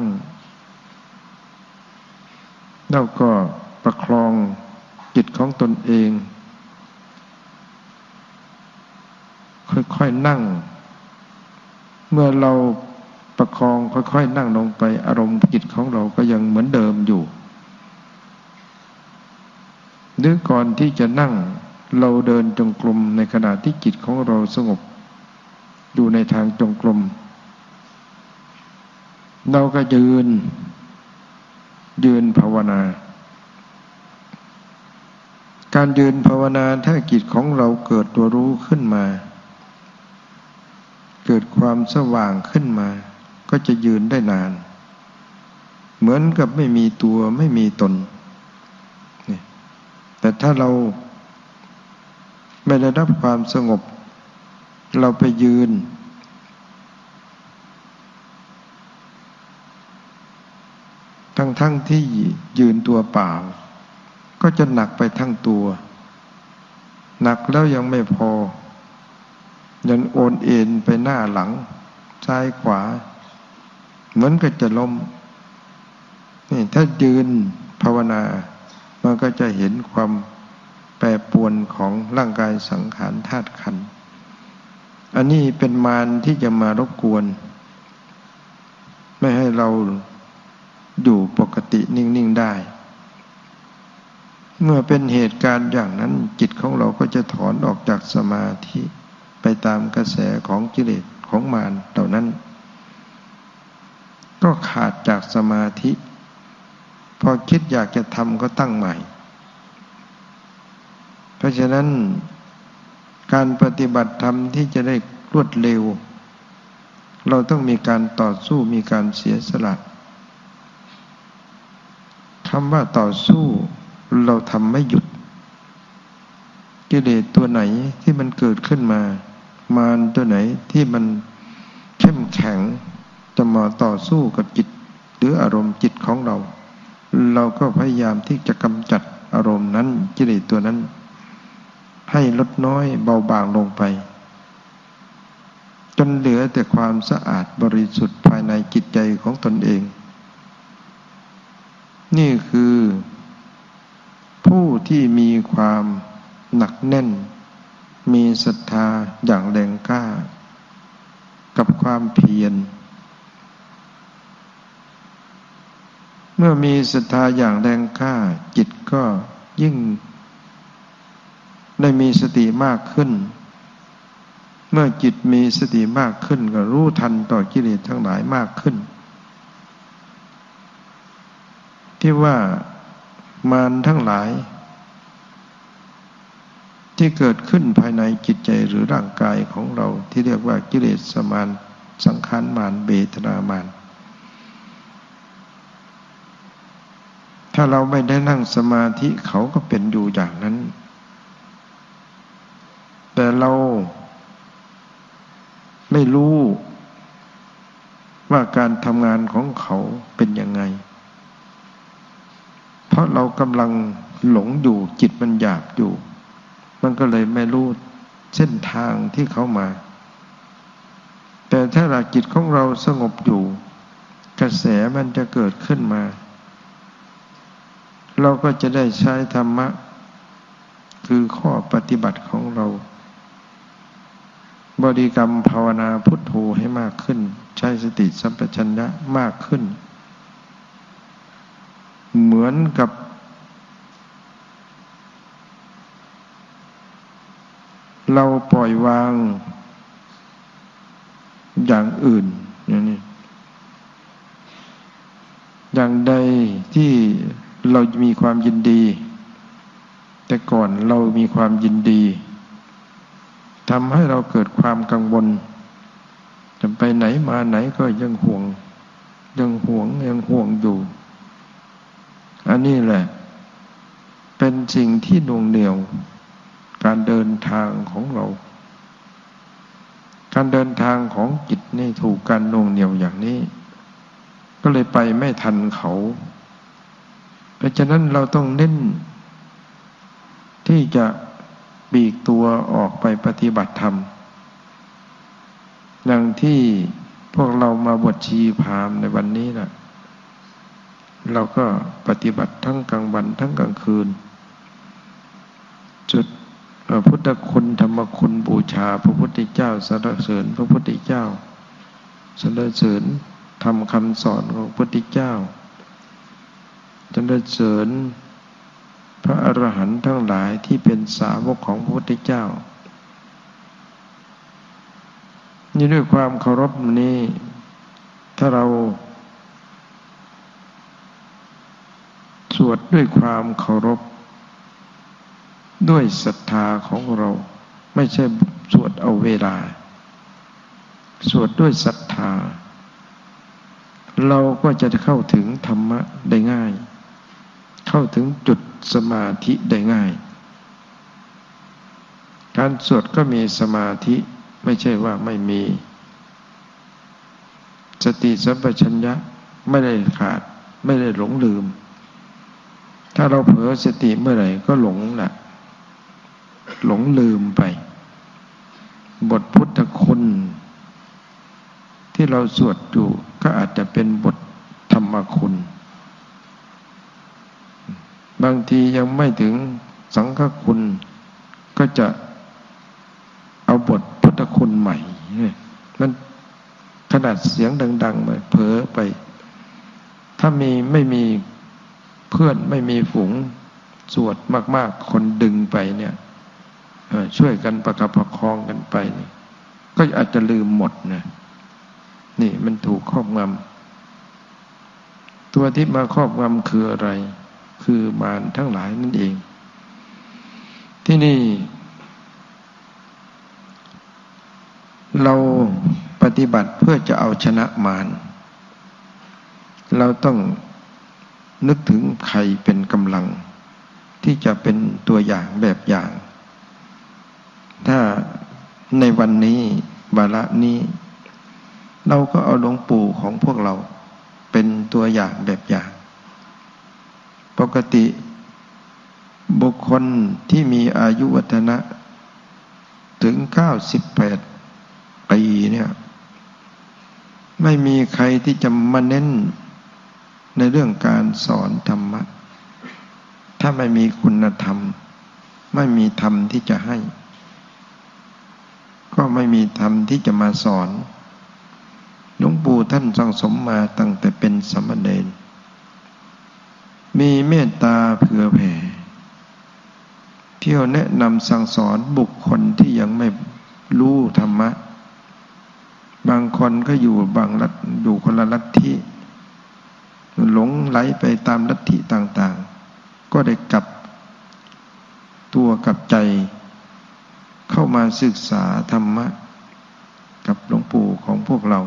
เราก็ประคองจิตของตนเองค่อยๆนั่งเมื่อเราประคองค่อยๆนั่งลงไปอารมณ์จิตของเราก็ยังเหมือนเดิมอยู่หรือก่อนที่จะนั่งเราเดินจงกรมในขณะที่จิตของเราสงบอยู่ในทางจงกรมเราก็ยืนยืนภาวนาการยืนภาวนาถ้าจิตของเราเกิดตัวรู้ขึ้นมาเกิดความสว่างขึ้นมาก็จะยืนได้นานเหมือนกับไม่มีตัวไม่มีตนแต่ถ้าเราไม่ได้รับความสงบเราไปยืนทั้งๆที่ยืนตัวเปล่าก็ก็จะหนักไปทั้งตัวหนักแล้วยังไม่พอยังโอนเอ็นไปหน้าหลังซ้ายขวาเหมือนก็จะล้มนี่ถ้ายืนภาวนามันก็จะเห็นความแปรปรวนของร่างกายสังขารธาตุขันธ์อันนี้เป็นมารที่จะมารบกวนไม่ให้เราอยู่ปกตินิ่งๆได้เมื่อเป็นเหตุการณ์อย่างนั้นจิตของเราก็จะถอนออกจากสมาธิไปตามกระแสของกิเลสของมารเหล่านั้นก็ขาดจากสมาธิพอคิดอยากจะทำก็ตั้งใหม่เพราะฉะนั้นการปฏิบัติธรรมที่จะได้รวดเร็วเราต้องมีการต่อสู้มีการเสียสละคำว่าต่อสู้เราทำไม่หยุดกิเลสตัวไหนที่มันเกิดขึ้นมามารตัวไหนที่มันเข้มแข็งจะมาต่อสู้กับจิตหรืออารมณ์จิตของเราเราก็พยายามที่จะกำจัดอารมณ์นั้นกิเลสตัวนั้นให้ลดน้อยเบาบางลงไปจนเหลือแต่ความสะอาดบริสุทธิ์ภายในจิตใจของตนเองนี่คือผู้ที่มีความหนักแน่นมีศรัทธาอย่างแรงกล้ากับความเพียรเมื่อมีศรัทธาอย่างแรงกล้าจิตก็ยิ่งได้มีสติมากขึ้นเมื่อจิตมีสติมากขึ้นก็รู้ทันต่อกิเลสทั้งหลายมากขึ้นที่ว่ามารทั้งหลายที่เกิดขึ้นภายในจิตใจหรือร่างกายของเราที่เรียกว่ากิเลสมารสังขารมารเวทนามารถ้าเราไม่ได้นั่งสมาธิเขาก็เป็นอยู่อย่างนั้นแต่เราไม่รู้ว่าการทำงานของเขาเป็นยังไงเพราะเรากำลังหลงอยู่จิตมันหยาบอยู่มันก็เลยไม่รู้เส้นทางที่เขามาแต่ถ้าหลักจิตของเราสงบอยู่กระแสมันจะเกิดขึ้นมาเราก็จะได้ใช้ธรรมะคือข้อปฏิบัติของเราบริกรรมภาวนาพุทโธให้มากขึ้นใช้สติสัมปชัญญะมากขึ้นเหมือนกับเราปล่อยวางอย่างอื่นอย่างนี้อย่างใดที่เรามีความยินดีแต่ก่อนเรามีความยินดีทำให้เราเกิดความกังวลจะไปไหนมาไหนก็ยังห่วงยังห่วงยังห่วงอยู่อันนี้แหละเป็นสิ่งที่หน่วงเหนี่ยวการเดินทางของเราการเดินทางของจิตนี่ถูกการหน่วงเหนี่ยวอย่างนี้ก็เลยไปไม่ทันเขาเพราะฉะนั้นเราต้องเน้นที่จะปลีกตัวออกไปปฏิบัติธรรมอย่างที่พวกเรามาบวชชีพราหมณ์ในวันนี้น่ะเราก็ปฏิบัติทั้งกลางวันทั้งกลางคืนจุดพุทธคุณธรรมคุณบูชาพระพุทธเจ้าสรรเสริญพระพุทธเจ้าสรรเสริญทำคำสอนของพระพุทธเจ้าสรรเสริญพระอรหันต์ทั้งหลายที่เป็นสาวกของพระพุทธเจ้านี่ด้วยความเคารพนี้ถ้าเราสวดด้วยความเคารพด้วยศรัทธาของเราไม่ใช่สวดเอาเวลาสวดด้วยศรัทธาเราก็จะเข้าถึงธรรมะได้ง่ายเข้าถึงจุดสมาธิได้ง่ายการสวดก็มีสมาธิไม่ใช่ว่าไม่มีสติสัมปชัญญะไม่ได้ขาดไม่ได้หลงลืมถ้าเราเผลอสติเมื่อไหร่ก็หลงละหลงลืมไปบทพุทธคุณที่เราสวดอยู่ก็อาจจะเป็นบทธรรมคุณบางทียังไม่ถึงสังฆคุณก็จะเอาบทพุทธคุณใหม่มันขนาดเสียงดังๆมาเผลอไปถ้ามีไม่มีเพื่อนไม่มีฝูงสวดมากๆคนดึงไปเนี่ยช่วยกันประคับประคองกันไปนี่ก็อาจจะลืมหมดนะนี่มันถูกครอบงำตัวที่มาครอบงำคืออะไรคือมารทั้งหลายนั่นเองที่นี่เราปฏิบัติเพื่อจะเอาชนะมารเราต้องนึกถึงใครเป็นกำลังที่จะเป็นตัวอย่างแบบอย่างถ้าในวันนี้วาระนี้เราก็เอาหลวงปู่ของพวกเราเป็นตัวอย่างแบบอย่างปกติบุคคลที่มีอายุวัฒนะถึงเก้าสิบแปดปีเนี่ยไม่มีใครที่จะมาเน้นในเรื่องการสอนธรรมะถ้าไม่มีคุณธรรมไม่มีธรรมที่จะให้ก็ไม่มีธรรมที่จะมาสอนหลวงปู่ท่านสั่งสมมาตั้งแต่เป็นสามเณรมีเมตตาเผื่อแผ่เที่ยวแนะนำสั่งสอนบุคคลที่ยังไม่รู้ธรรมะบางคนก็อยู่บางลัทธิอยู่คนละลัทธิหลงไหลไปตามลัทธิต่างๆก็ได้กลับตัวกลับใจเข้ามาศึกษาธรรมะกับหลวงปู่ของพวกเรา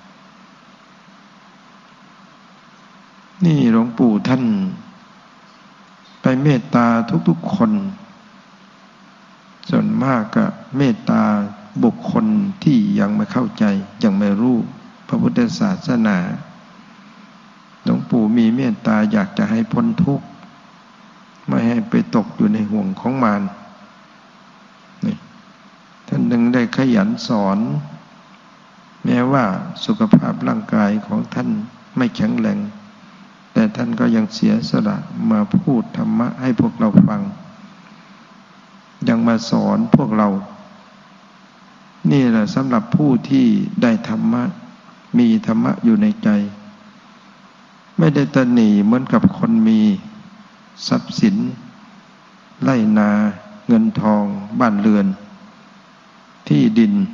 นี่หลวงปู่ท่านไปเมตตาทุกๆคนส่วนมากก็เมตตาบุคคลที่ยังไม่เข้าใจยังไม่รู้พระพุทธศาสนาหลวงปู่มีเมตตาอยากจะให้พ้นทุกข์ไม่ให้ไปตกอยู่ในห่วงของมารนี่ท่านจึงได้ขยันสอนแม้ว่าสุขภาพร่างกายของท่านไม่แข็งแรงแต่ท่านก็ยังเสียสละมาพูดธรรมะให้พวกเราฟังยังมาสอนพวกเรานี่แหละสำหรับผู้ที่ได้ธรรมะมีธรรมะอยู่ในใจไม่ได้ตระหนี่เหมือนกับคนมีทรัพย์สินไร่นาเงินทองบ้านเรือนที่ดิน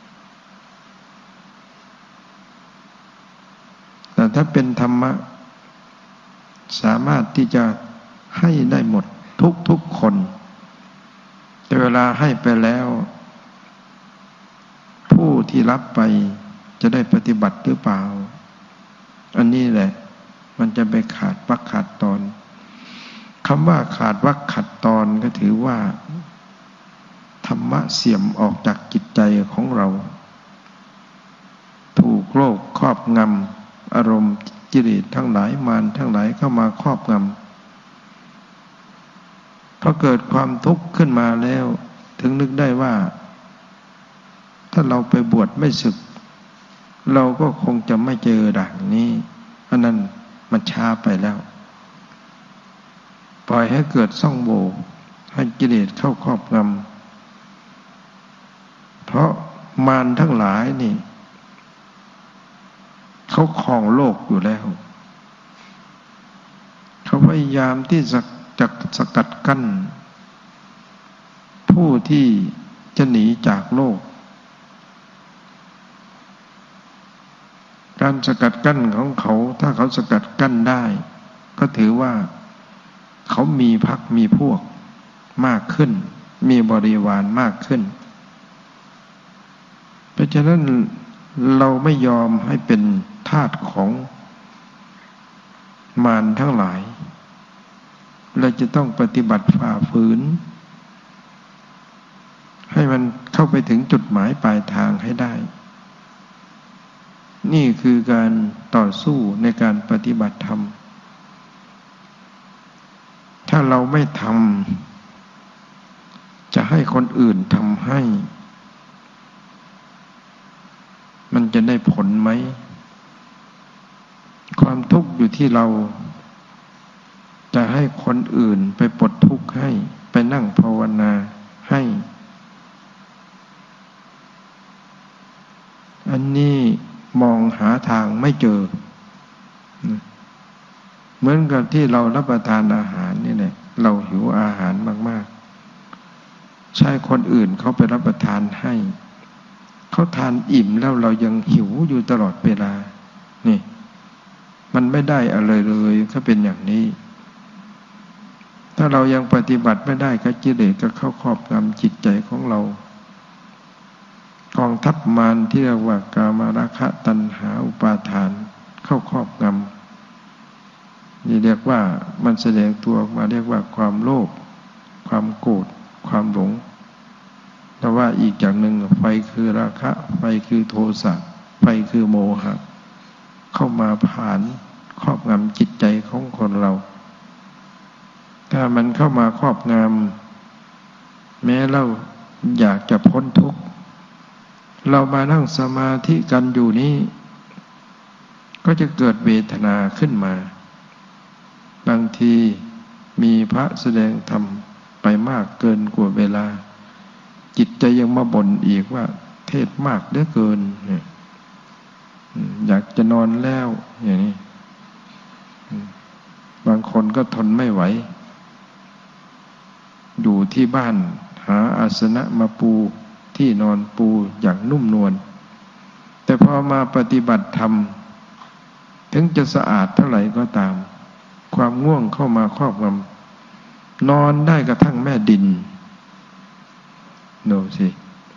แต่ถ้าเป็นธรรมะสามารถที่จะให้ได้หมดทุกๆคนแต่เวลาให้ไปแล้วผู้ที่รับไปจะได้ปฏิบัติหรือเปล่าอันนี้แหละมันจะไปขาดวรรคขาดตอนคำว่าขาดวรรคขาดตอนก็ถือว่าธรรมะเสื่อมออกจากจิตใจของเราถูกโลกครอบงำอารมณ์กิเลสทั้งหลายมารทั้งหลายเข้ามาครอบงำพอเกิดความทุกข์ขึ้นมาแล้วถึงนึกได้ว่าถ้าเราไปบวชไม่สึกเราก็คงจะไม่เจอดังนี้อันนั้นมันช้าไปแล้วปล่อยให้เกิดซ่องโหว่ให้กิเลสเข้าครอบงำเพราะมารทั้งหลายนี่เขาครองโลกอยู่แล้วเขาพยายามที่จะจะสกัดกั้นผู้ที่จะหนีจากโลกการสกัดกั้นของเขาถ้าเขาสกัดกั้นได้ก็ถือว่าเขามีพรรคมีพวกมากขึ้นมีบริวารมากขึ้นเพราะฉะนั้นเราไม่ยอมให้เป็นทาสของมารทั้งหลายเราจะต้องปฏิบัติฝ่าฝืนให้มันเข้าไปถึงจุดหมายปลายทางให้ได้นี่คือการต่อสู้ในการปฏิบัติธรรมาเราไม่ทำจะให้คนอื่นทำให้มันจะได้ผลไหมความทุกข์อยู่ที่เราจะให้คนอื่นไปปลดทุกข์ให้ไปนั่งภาวนาให้อันนี้มองหาทางไม่เจอเหมือนกับที่เรารับประทานอาหารนี่แหละเราหิวอาหารมากๆใช่คนอื่นเขาไปรับประทานให้เขาทานอิ่มแล้วเรายังหิวอยู่ตลอดเวลานี่มันไม่ได้อะไรเลยก็เป็นอย่างนี้ถ้าเรายังปฏิบัติไม่ได้ก็กิเลสก็เข้าครอบงำจิตใจของเรากองทัพมารที่เรียกว่ากามราคะตัณหาอุปาทานเข้าครอบงำนี่เรียกว่ามันแสดงตัวออกมาเรียกว่าความโลภความโกรธความหลงแต่ว่าอีกอย่างหนึ่งไฟคือราคะไฟคือโทสะไฟคือโมหะเข้ามาผ่านครอบงำจิตใจของคนเราถ้ามันเข้ามาครอบงำแม้เราอยากจะพ้นทุกข์เรามานั่งสมาธิกันอยู่นี้ก็จะเกิดเวทนาขึ้นมาบางทีมีพระแสดงธรรมไปมากเกินกว่าเวลาจิตใจยังมาบ่นอีกว่าเทศมากเหลือเกินอยากจะนอนแล้วอย่างนี้บางคนก็ทนไม่ไหวอยู่ที่บ้านหาอาสนะมาปูที่นอนปูอย่างนุ่มนวลแต่พอมาปฏิบัติธรรมถึงจะสะอาดเท่าไหร่ก็ตามความง่วงเข้ามาครอบงำนอนได้กระทั่งแม่ดินโน่สิ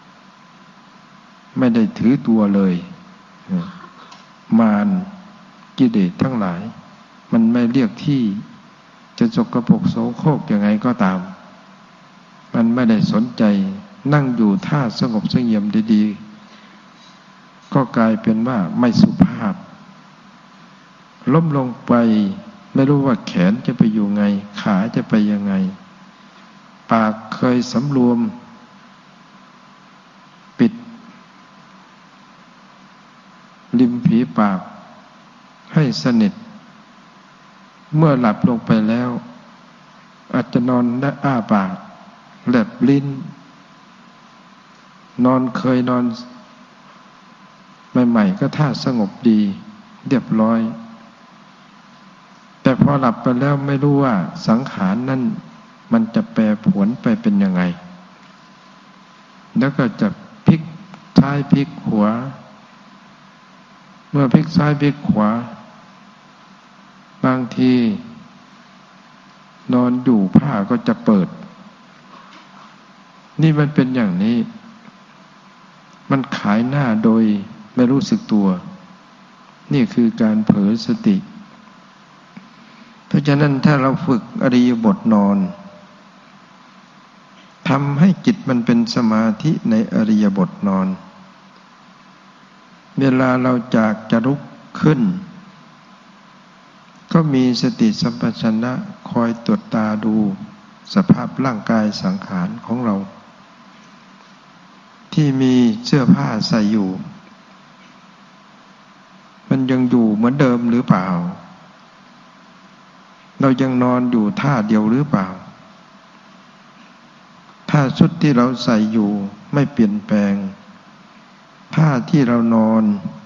ไม่ได้ถือตัวเลยมารกิเลสทั้งหลายมันไม่เรียกที่จะสกปรกโสโครกยังไงก็ตามมันไม่ได้สนใจนั่งอยู่ท่าสงบเสงี่ยมดีๆก็กลายเป็นว่าไม่สุภาพล้มลงไปไม่รู้ว่าแขนจะไปอยู่ไงขาจะไปยังไงปากเคยสำรวมปิดริมฝีปากให้สนิทเมื่อหลับลงไปแล้วอาจจะนอนและอ้าปากแลบลิ้นนอนเคยนอนใหม่ๆก็ท่าสงบดีเรียบร้อยแต่พอหลับไปแล้วไม่รู้ว่าสังขารนั่นมันจะแปรผวนไปเป็นยังไงแล้วก็จะพลิกซ้ายพลิกขวาเมื่อพลิกซ้ายพลิกขวาบางทีนอนอยู่ผ้าก็จะเปิดนี่มันเป็นอย่างนี้มันขายหน้าโดยไม่รู้สึกตัวนี่คือการเผลอสติเพราะฉะนั้นถ้าเราฝึกอริยบทนอนทำให้จิตมันเป็นสมาธิในอริยบทนอนเวลาเราจากจะลุกขึ้นก็มีสติสัมปชัญญะคอยตรวจตาดูสภาพร่างกายสังขารของเราที่มีเสื้อผ้าใส่อยู่มันยังอยู่เหมือนเดิมหรือเปล่าเรายังนอนอยู่ท่าเดียวหรือเปล่าถ้าชุดที่เราใส่อยู่ไม่เปลี่ยนแปลงท่าที่เรานอน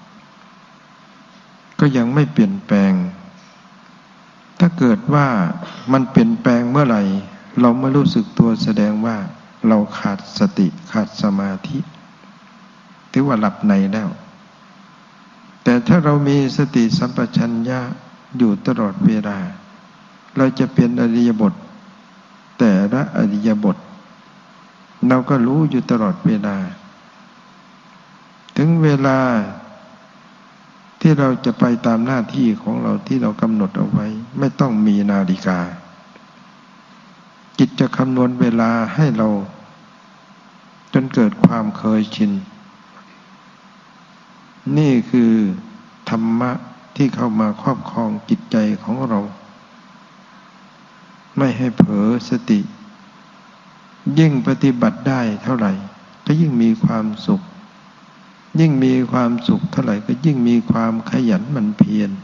ก็ยังไม่เปลี่ยนแปลงถ้าเกิดว่ามันเปลี่ยนแปลงเมื่อไหร่เราไม่รู้สึกตัวแสดงว่าเราขาดสติขาดสมาธิถือว่าหลับในแล้วแต่ถ้าเรามีสติสัมปชัญญะอยู่ตลอดเวลาเราจะเป็นอริยบทแต่ละอริยบทเราก็รู้อยู่ตลอดเวลาถึงเวลาที่เราจะไปตามหน้าที่ของเราที่เรากำหนดเอาไว้ไม่ต้องมีนาฬิกาจิตจะคำนวณเวลาให้เราจนเกิดความเคยชินนี่คือธรรมะที่เข้ามาครอบครองจิตใจของเราไม่ให้เผลอสติยิ่งปฏิบัติได้เท่าไหร่ก็ยิ่งมีความสุขยิ่งมีความสุขเท่าไหร่ก็ยิ่งมีความขยันหมั่นเพียร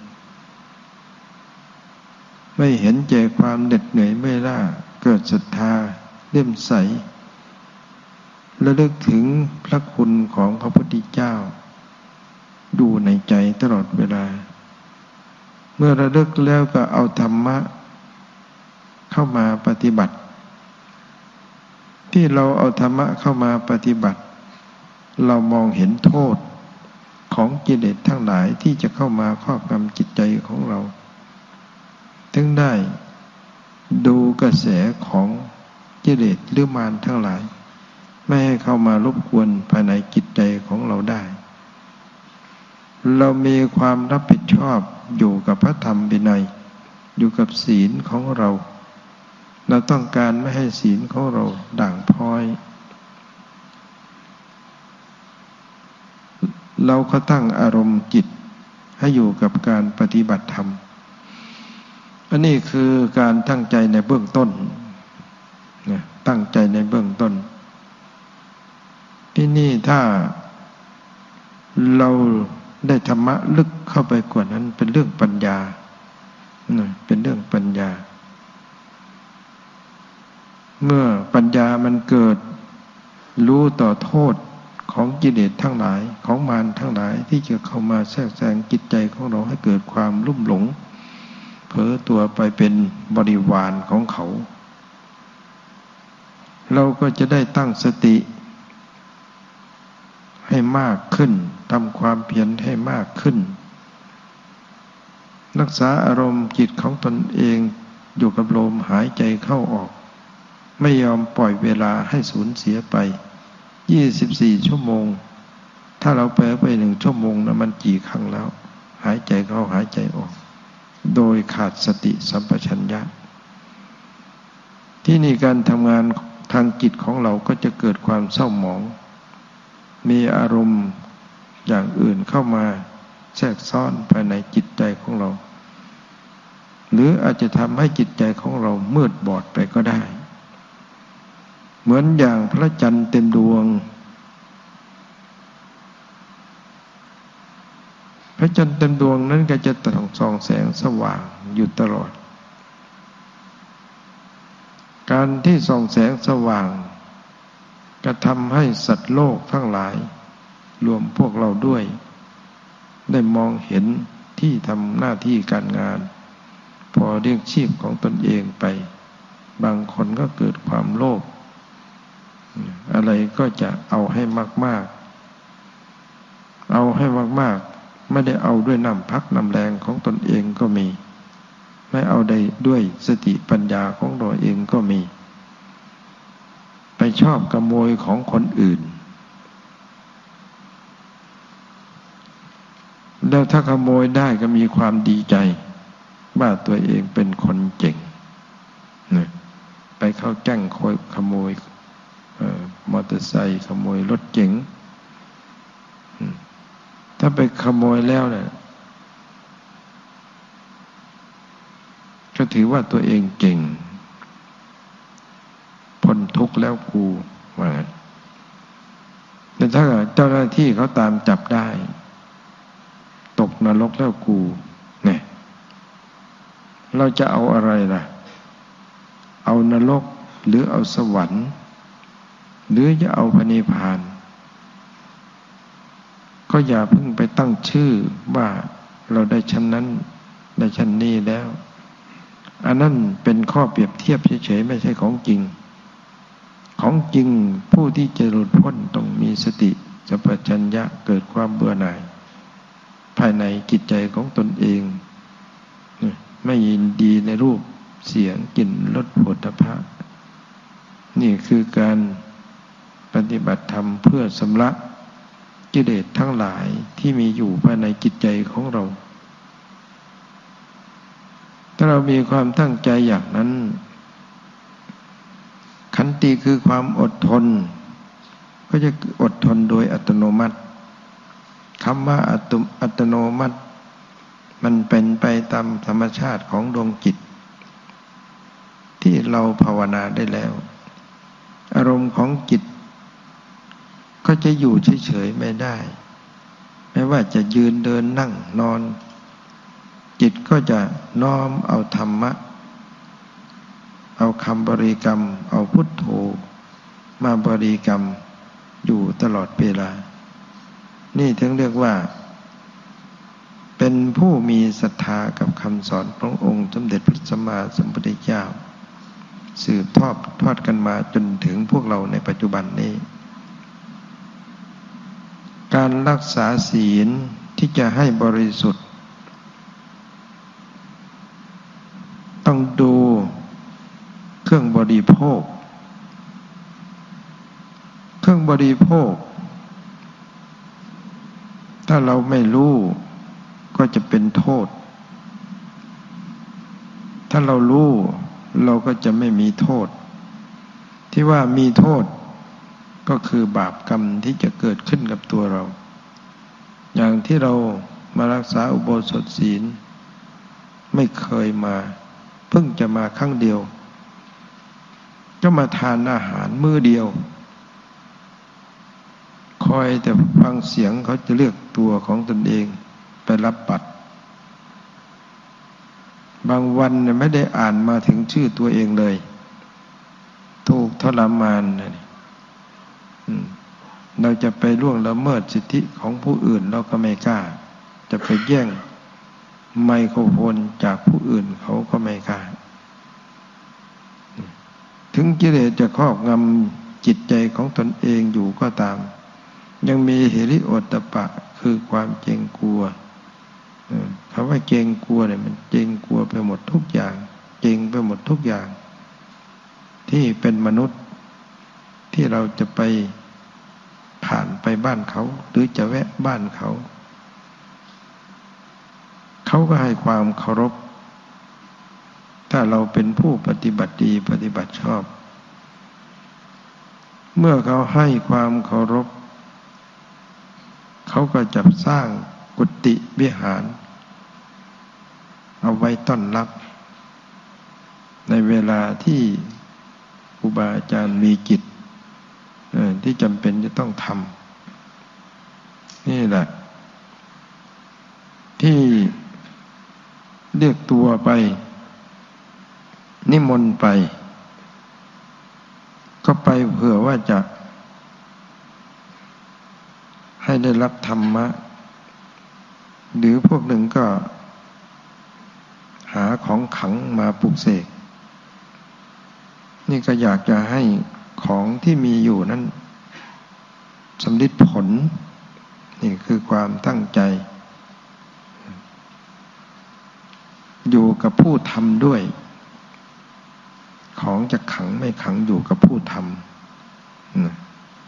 ไม่เห็นแก่ความเหน็ดเหนื่อยเมื่อยล้าเกิดศรัทธาเลื่อมใสระลึกถึงพระคุณของพระพุทธเจ้าดูในใจตลอดเวลาเมื่อระลึกแล้วก็เอาธรรมะเข้ามาปฏิบัติที่เราเอาธรรมะเข้ามาปฏิบัติเรามองเห็นโทษของกิเลสทั้งหลายที่จะเข้ามาครอบงำจิตใจของเราถึงได้ดูกระแสของกิเลสหรือมารทั้งหลายไม่ให้เข้ามารบกวนภายในจิตใจของเราได้เรามีความรับผิดชอบอยู่กับพระธรรมวินัยอยู่กับศีลของเราเราต้องการไม่ให้ศีลของเราด่างพร้อยเราก็ตั้งอารมณ์จิตให้อยู่กับการปฏิบัติธรรมอันนี้คือการตั้งใจในเบื้องต้นนะตั้งใจในเบื้องต้นที่นี่ถ้าเราได้ธรรมะลึกเข้าไปกว่านั้นเป็นเรื่องปัญญานะเป็นเรื่องปัญญาเมื่อปัญญามันเกิดรู้ต่อโทษของกิเลสทั้งหลายของมารทั้งหลายที่จะเข้ามาแทรกแซงจิตใจของเราให้เกิดความลุ่มหลงเผลอตัวไปเป็นบริวารของเขาเราก็จะได้ตั้งสติให้มากขึ้นทำความเพียรให้มากขึ้นรักษาอารมณ์จิตของตนเองอยู่กับลมหายใจเข้าออกไม่ยอมปล่อยเวลาให้สูญเสียไปยี่สิบสี่ชั่วโมงถ้าเราแปลไปหนึ่งชั่วโมงนะมันกี่ครั้งแล้วหายใจเข้าหายใจออกโดยขาดสติสัมปชัญญะที่นี่การทำงานทางจิตของเราก็จะเกิดความเศร้าหมองมีอารมณ์อย่างอื่นเข้ามาแทรกซ้อนภายในจิตใจของเราหรืออาจจะทำให้จิตใจของเรามืดบอดไปก็ได้เหมือนอย่างพระจันทร์เต็มดวงพระจันทร์เต็มดวงนั้นก็จะส่องแสงสว่างอยู่ตลอดการที่ส่องแสงสว่างก็ทำให้สัตว์โลกทั้งหลายรวมพวกเราด้วยได้มองเห็นที่ทำหน้าที่การงานพอเลี้ยงชีพของตนเองไปบางคนก็เกิดความโลภอะไรก็จะเอาให้มากๆเอาให้มากๆไม่ได้เอาด้วยน้ำพักน้ำแรงของตนเองก็มีไม่เอาได้ด้วยสติปัญญาของตัวเองก็มีไปชอบขโมยของคนอื่นแล้วถ้าขโมยได้ก็มีความดีใจว่าตัวเองเป็นคนเจ๋งนะไปเข้าแจ้งขโมยมอเตอร์ไซค์ขโมยรถเก๋งถ้าไปขโมยแล้วเนี่ยก็ถือว่าตัวเองเก่งพ้นทุกข์แล้วกูว่างั้นแต่ถ้าเจ้าหน้าที่เขาตามจับได้ตกนรกแล้วกูเนี่ยเราจะเอาอะไรล่ะเอานรกหรือเอาสวรรค์หรือจะเอาพระนิพพานก็อย่าเพิ่งไปตั้งชื่อว่าเราได้ชั้นนั้นได้ชั้นนี้แล้วอันนั้นเป็นข้อเปรียบเทียบเฉยๆไม่ใช่ของจริงของจริงผู้ที่จะหลุดพ้นต้องมีสติสัมปชัญญะเกิดความเบื่อหน่ายภายในจิตใจของตนเองไม่ยินดีในรูปเสียงกลิ่นรสโผฏฐัพพะนี่คือการปฏิบัติธรรมเพื่อชำระกิเลสทั้งหลายที่มีอยู่ภายในจิตใจของเราถ้าเรามีความตั้งใจอย่างนั้นขันติคือความอดทนก็จะอดทนโดยอัตโนมัติคำว่าอัตโนมัติมันเป็นไปตามธรรมชาติของดวงจิตที่เราภาวนาได้แล้วอารมณ์ของจิตก็จะอยู่เฉยๆไม่ได้ไม่ว่าจะยืนเดินนั่งนอนจิตก็จะน้อมเอาธรรมะเอาคำบริกรรมเอาพุทโธมาบริกรรมอยู่ตลอดเวลานี่ถึงเรียกว่าเป็นผู้มีศรัทธากับคำสอนขององค์สมเด็จพระสัมมาสัมพุทธเจ้าสืบทอดทอดกันมาจนถึงพวกเราในปัจจุบันนี้การรักษาศีลที่จะให้บริสุทธิ์ต้องดูเครื่องบริโภคเครื่องบริโภคถ้าเราไม่รู้ก็จะเป็นโทษถ้าเรารู้เราก็จะไม่มีโทษที่ว่ามีโทษก็คือบาปกรรมที่จะเกิดขึ้นกับตัวเราอย่างที่เรามารักษาอุโบสถศีลไม่เคยมาเพิ่งจะมาครั้งเดียวก็มาทานอาหารมื้อเดียวคอยแต่ฟังเสียงเขาจะเลือกตัวของตนเองไปรับบัตรบางวันเนี่ยไม่ได้อ่านมาถึงชื่อตัวเองเลยถูกทรมานนะเราจะไปล่วงละเมิดสิทธิของผู้อื่นเราก็ไม่กล้าจะไปแย่งไมโครโฟนจากผู้อื่นเขาก็ไม่กล้าถึงกิเลสจะครอบงำจิตใจของตนเองอยู่ก็ตามยังมีหิริโอตตัปปะคือความเกรงกลัวคำว่าเกรงกลัวเนี่ยมันเกรงกลัวไปหมดทุกอย่างเกรงไปหมดทุกอย่างที่เป็นมนุษย์ที่เราจะไปผ่านไปบ้านเขาหรือจะแวะบ้านเขาเขาก็ให้ความเคารพถ้าเราเป็นผู้ปฏิบัติดีปฏิบัติชอบเมื่อเขาให้ความเคารพเขาก็จะสร้างกุฏิวิหารเอาไว้ต้อนรับในเวลาที่ครูบาอาจารย์มีกิจที่จำเป็นจะต้องทำนี่แหละที่เรียกตัวไปนิมนต์ไปก็ไปเผื่อว่าจะให้ได้รับธรรมะหรือพวกหนึ่งก็หาของขลังมาปลุกเสกนี่ก็อยากจะให้ของที่มีอยู่นั้นสำลิดผลนี่คือความตั้งใจอยู่กับผู้ทำด้วยของจะขังไม่ขังอยู่กับผู้ทำนะ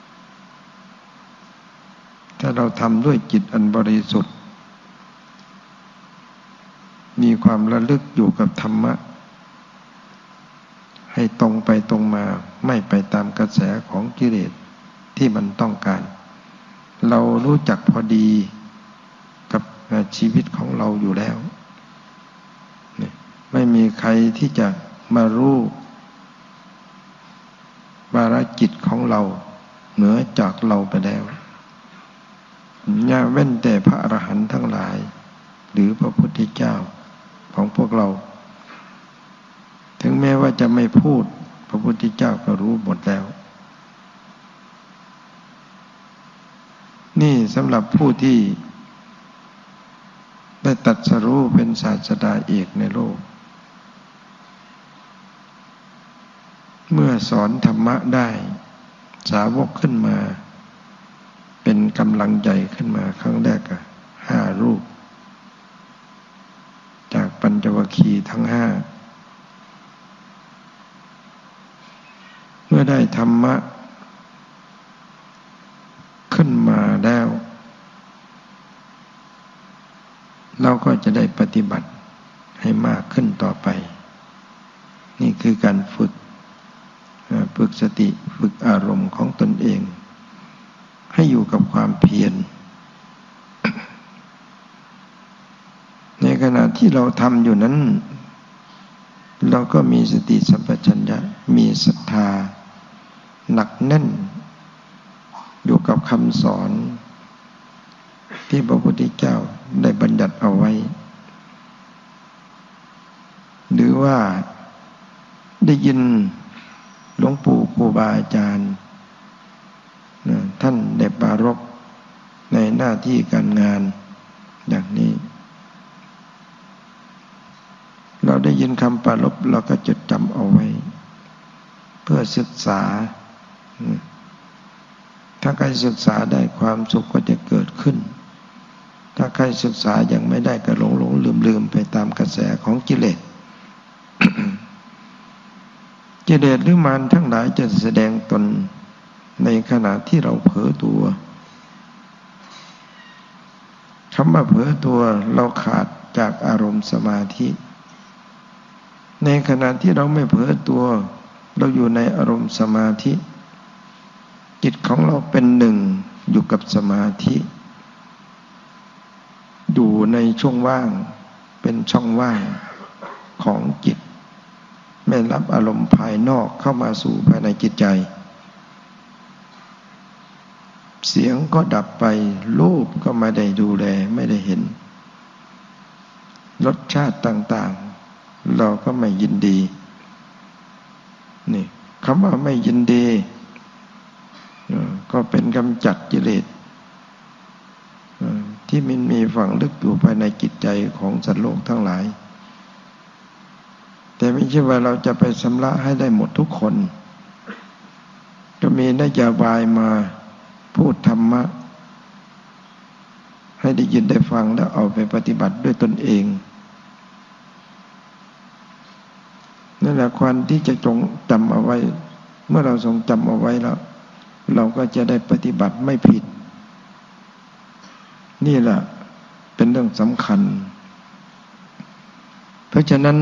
ถ้าเราทำด้วยจิตอันบริสุทธิ์มีความระลึกอยู่กับธรรมะให้ตรงไปตรงมาไม่ไปตามกระแสของกิเลสที่มันต้องการเรารู้จักพอดีกับชีวิตของเราอยู่แล้วไม่มีใครที่จะมารู้ภารกิจของเราเหนือจากเราไปแล้วอย่าเว้นแต่พระอรหันต์ทั้งหลายหรือพระพุทธเจ้าของพวกเราถึงแม้ว่าจะไม่พูดพระพุทธเจ้าก็รู้หมดแล้วนี่สำหรับผู้ที่ได้ตรัสรู้เป็นศาสดาเอกในโลกเมื่อสอนธรรมะได้สาวกขึ้นมาเป็นกำลังใจขึ้นมาครั้งแรกอะห้ารูปจากปัญจวัคคีย์ทั้งห้าเมื่อได้ธรรมะขึ้นมาแล้วเราก็จะได้ปฏิบัติให้มากขึ้นต่อไปนี่คือการฝึกฝึกสติฝึกอารมณ์ของตนเองให้อยู่กับความเพียรในขณะที่เราทำอยู่นั้นเราก็มีสติสัมปชัญญะมีศรัทธาหนักแน่นอยู่กับคำสอนที่พระพุทธเจ้าได้บัญญัติเอาไว้หรือว่าได้ยินหลวงปู่ครูบาอาจารย์ท่านได้ปรารภในหน้าที่การงานอย่างนี้เราได้ยินคำปรารภเราก็จดจำเอาไว้เพื่อศึกษาถ้าใครศึกษาได้ความสุขก็จะเกิดขึ้นถ้าใครศึกษายังไม่ได้ก็หลงหลงลืมลืมไปตามกระแสของกิเลส กิเลสหรือมารทั้งหลายจะแสดงตนในขณะที่เราเผลอตัวคำว่าเผลอตัวเราขาดจากอารมณ์สมาธิในขณะที่เราไม่เผลอตัวเราอยู่ในอารมณ์สมาธิจิตของเราเป็นหนึ่งอยู่กับสมาธิอยู่ในช่วงว่างเป็นช่องว่างของจิตไม่รับอารมณ์ภายนอกเข้ามาสู่ภายในจิตใจเสียงก็ดับไปรูปก็ไม่ได้ดูแลไม่ได้เห็นรสชาติต่างๆเราก็ไม่ยินดีนี่คำว่าไม่ยินดีก็เป็นกำจัดกิเลสที่มันมีฝังลึกอยู่ภายในจิตใจของสัตว์โลกทั้งหลายแต่ไม่ใช่ว่าเราจะไปชำระให้ได้หมดทุกคนก็มีนโยบายมาพูดธรรมะให้ได้ยินได้ฟังแล้วเอาไปปฏิบัติด้วยตนเองนั่นแหละความที่จะจงจำเอาไว้เมื่อเราทรงจำเอาไว้แล้วเราก็จะได้ปฏิบัติไม่ผิดนี่แหละเป็นเรื่องสำคัญเพราะฉะนั้น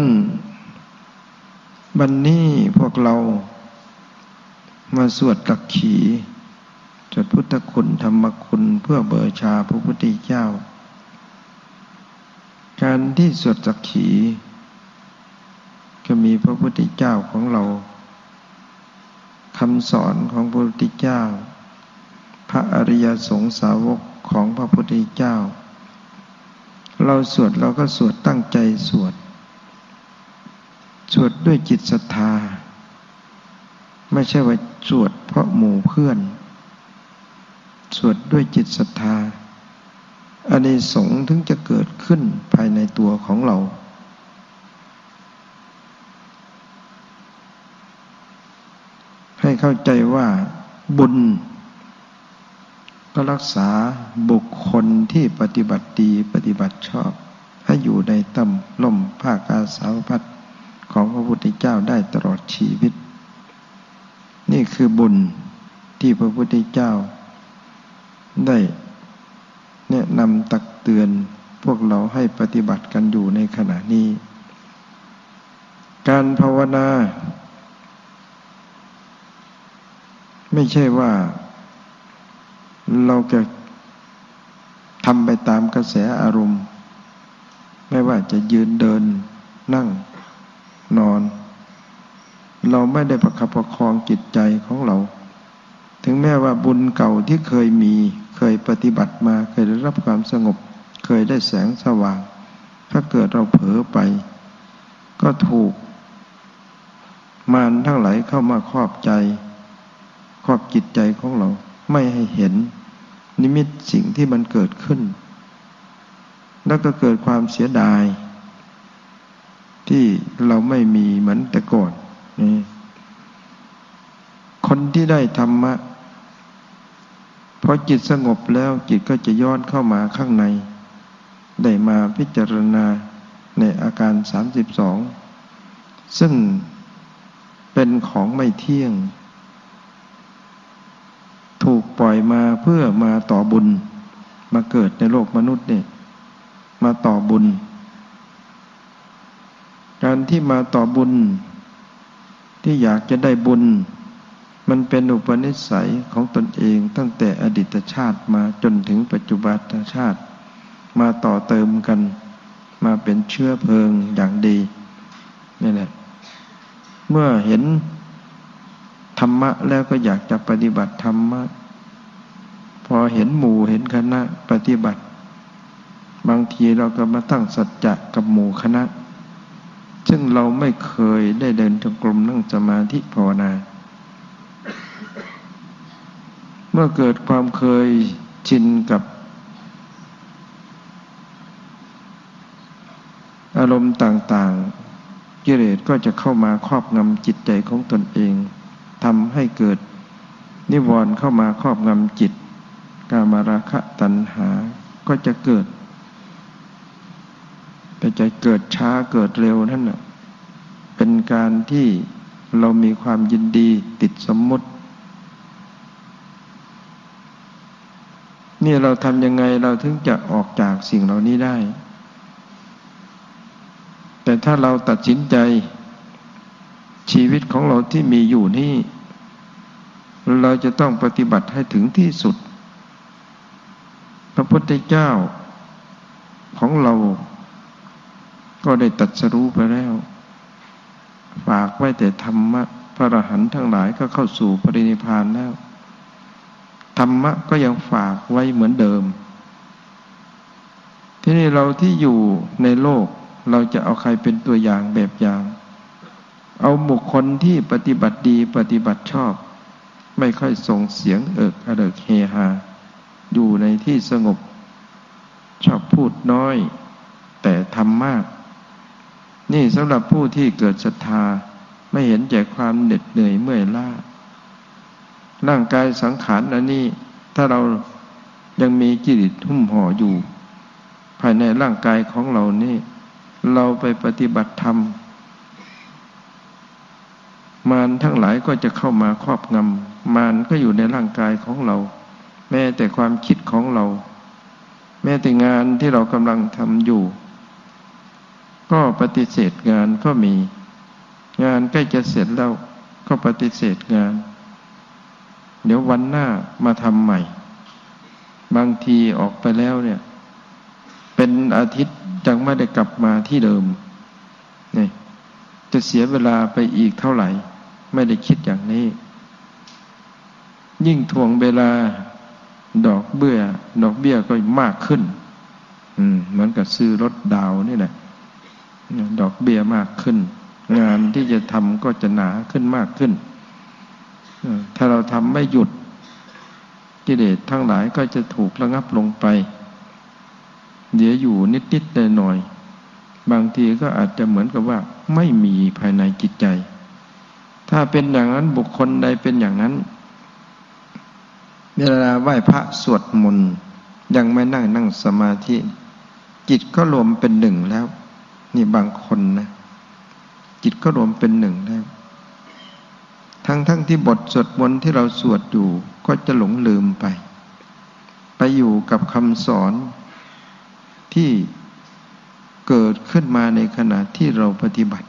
วันนี้พวกเรามาสวดกักขีสวดพุทธคุณธรรมคุณเพื่อบูชาพระพุทธเจ้าการที่สวดกักขีก็มีพระพุทธเจ้าของเราคำสอนของพระพุทธเจ้าพระอริยสงฆ์สาวกของพระพุทธเจ้าเราสวดเราก็สวดตั้งใจสวดสวดด้วยจิตศรัทธาไม่ใช่ว่าสวดเพราะหมู่เพื่อนสวดด้วยจิตศรัทธาอานิสงส์ถึงจะเกิดขึ้นภายในตัวของเราให้เข้าใจว่าบุญก็รักษาบุคคลที่ปฏิบัติดีปฏิบัติชอบให้อยู่ในต้นร่มผ้ากาสาวพัดของพระพุทธเจ้าได้ตลอดชีวิตนี่คือบุญที่พระพุทธเจ้าได้แนะนำตักเตือนพวกเราให้ปฏิบัติกันอยู่ในขณะนี้การภาวนาไม่ใช่ว่าเราจะทำไปตามกระแสอารมณ์ไม่ว่าจะยืนเดินนั่งนอนเราไม่ได้ประคับประคองจิตใจของเราถึงแม้ว่าบุญเก่าที่เคยมีเคยปฏิบัติมาเคยได้รับความสงบเคยได้แสงสว่างถ้าเกิดเราเผลอไปก็ถูกมารทั้งหลายเข้ามาครอบใจครอบจิตใจของเราไม่ให้เห็นนิมิตสิ่งที่มันเกิดขึ้นแล้วก็เกิดความเสียดายที่เราไม่มีเหมือนแต่ก่อนนี่คนที่ได้ธรรมะพอจิตสงบแล้วจิตก็จะย้อนเข้ามาข้างในได้มาพิจารณาในอาการสามสิบสองซึ่งเป็นของไม่เที่ยงถูกปล่อยมาเพื่อมาต่อบุญมาเกิดในโลกมนุษย์เนี่ยมาต่อบุญการที่มาต่อบุญที่อยากจะได้บุญมันเป็นอุปนิสัยของตนเองตั้งแต่อดีตชาติมาจนถึงปัจจุบันชาติมาต่อเติมกันมาเป็นเชื้อเพลิงอย่างดีนี่แหละเมื่อเห็นธรรมะแล้วก็อยากจะปฏิบัติธรรมะพอเห็นหมู่เห็นคณะปฏิบัติบางทีเราก็มาตั้งสัจจะกับหมู่คณะซึ่งเราไม่เคยได้เดินจงกรมนั่งสมาธิภาวนาเมื่อเกิดความเคยชินกับอารมณ์ต่างๆกิเลสก็จะเข้ามาครอบงำจิตใจของตนเองทำให้เกิดนิวรณ์เข้ามาครอบงำจิตกามราคะตัณหาก็จะเกิดแต่จะเกิดช้าเกิดเร็วนั่นน่ะเป็นการที่เรามีความยินดีติดสมมุตินี่เราทำยังไงเราถึงจะออกจากสิ่งเหล่านี้ได้แต่ถ้าเราตัดสินใจชีวิตของเราที่มีอยู่นี่เราจะต้องปฏิบัติให้ถึงที่สุดพระพุทธเจ้าของเราก็ได้ตรัสรู้ไปแล้วฝากไว้แต่ธรรมะพระอรหันต์ทั้งหลายก็เข้าสู่ปรินิพพานแล้วธรรมะก็ยังฝากไว้เหมือนเดิมทีนี้เราที่อยู่ในโลกเราจะเอาใครเป็นตัวอย่างแบบอย่างเอาบุคคลที่ปฏิบัติดีปฏิบัติชอบไม่ค่อยส่งเสียงเอิกอเดิกเฮฮาอยู่ในที่สงบชอบพูดน้อยแต่ทำมากนี่สำหรับผู้ที่เกิดศรัทธาไม่เห็นแก่ความเหน็ดเหนื่อยเมื่อยล้าร่างกายสังขารอันนี้ถ้าเรายังมีกิเลสหุ้มห่ออยู่ภายในร่างกายของเรานี่เราไปปฏิบัติธรรมมารทั้งหลายก็จะเข้ามาครอบงำมารก็อยู่ในร่างกายของเราแม้แต่ความคิดของเราแม้แต่งานที่เรากำลังทำอยู่ก็ปฏิเสธงานก็มีงานใกล้จะเสร็จแล้วก็ปฏิเสธงานเดี๋ยววันหน้ามาทำใหม่บางทีออกไปแล้วเนี่ยเป็นอาทิตย์ยังไม่ได้กลับมาที่เดิมนี่จะเสียเวลาไปอีกเท่าไหร่ไม่ได้คิดอย่างนี้ยิ่งทวงเวลาดอกเบี้ยดอกเบี้ยก็มากขึ้นอืมเหมือนกับซื้อรถดาวนี่แหละดอกเบี้ยมากขึ้นงานที่จะทำก็จะหนาขึ้นมากขึ้นถ้าเราทำไม่หยุดกิเลสทั้งหลายก็จะถูกระงับลงไปเดี๋ยวอยู่นิดๆหน่อยๆบางทีก็อาจจะเหมือนกับว่าไม่มีภายในจิตใจถ้าเป็นอย่างนั้นบุคคลใดเป็นอย่างนั้นเวลาไหว้พระสวดมนต์ยังไม่นั่งนั่งสมาธิจิตก็รวมเป็นหนึ่งแล้วนี่บางคนนะจิตก็รวมเป็นหนึ่งแล้วทั้งทั้งที่บทสวดมนต์ที่เราสวดอยู่ก็จะหลงลืมไปไปอยู่กับคำสอนที่เกิดขึ้นมาในขณะที่เราปฏิบัติ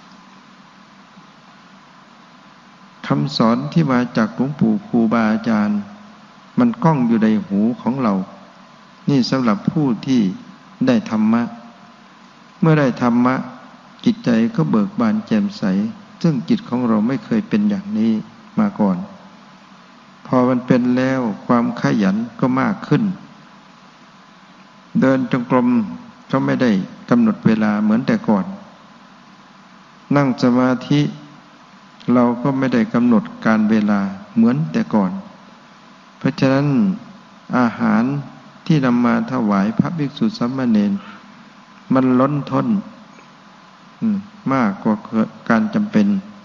คำสอนที่มาจากหลวงปู่ครูบาอาจารย์มันก้องอยู่ในหูของเรานี่สำหรับผู้ที่ได้ธรรมะเมื่อได้ธรรมะจิตใจก็เบิกบานแจ่มใสซึ่งจิตของเราไม่เคยเป็นอย่างนี้มาก่อนพอมันเป็นแล้วความขยันก็มากขึ้นเดินจงกรมก็ไม่ได้กำหนดเวลาเหมือนแต่ก่อนนั่งสมาธิเราก็ไม่ได้กำหนดการเวลาเหมือนแต่ก่อนเพราะฉะนั้นอาหารที่นำมาถวายพระภิกษุสามเณรมันล้นท้นมากกว่าการจำเป็น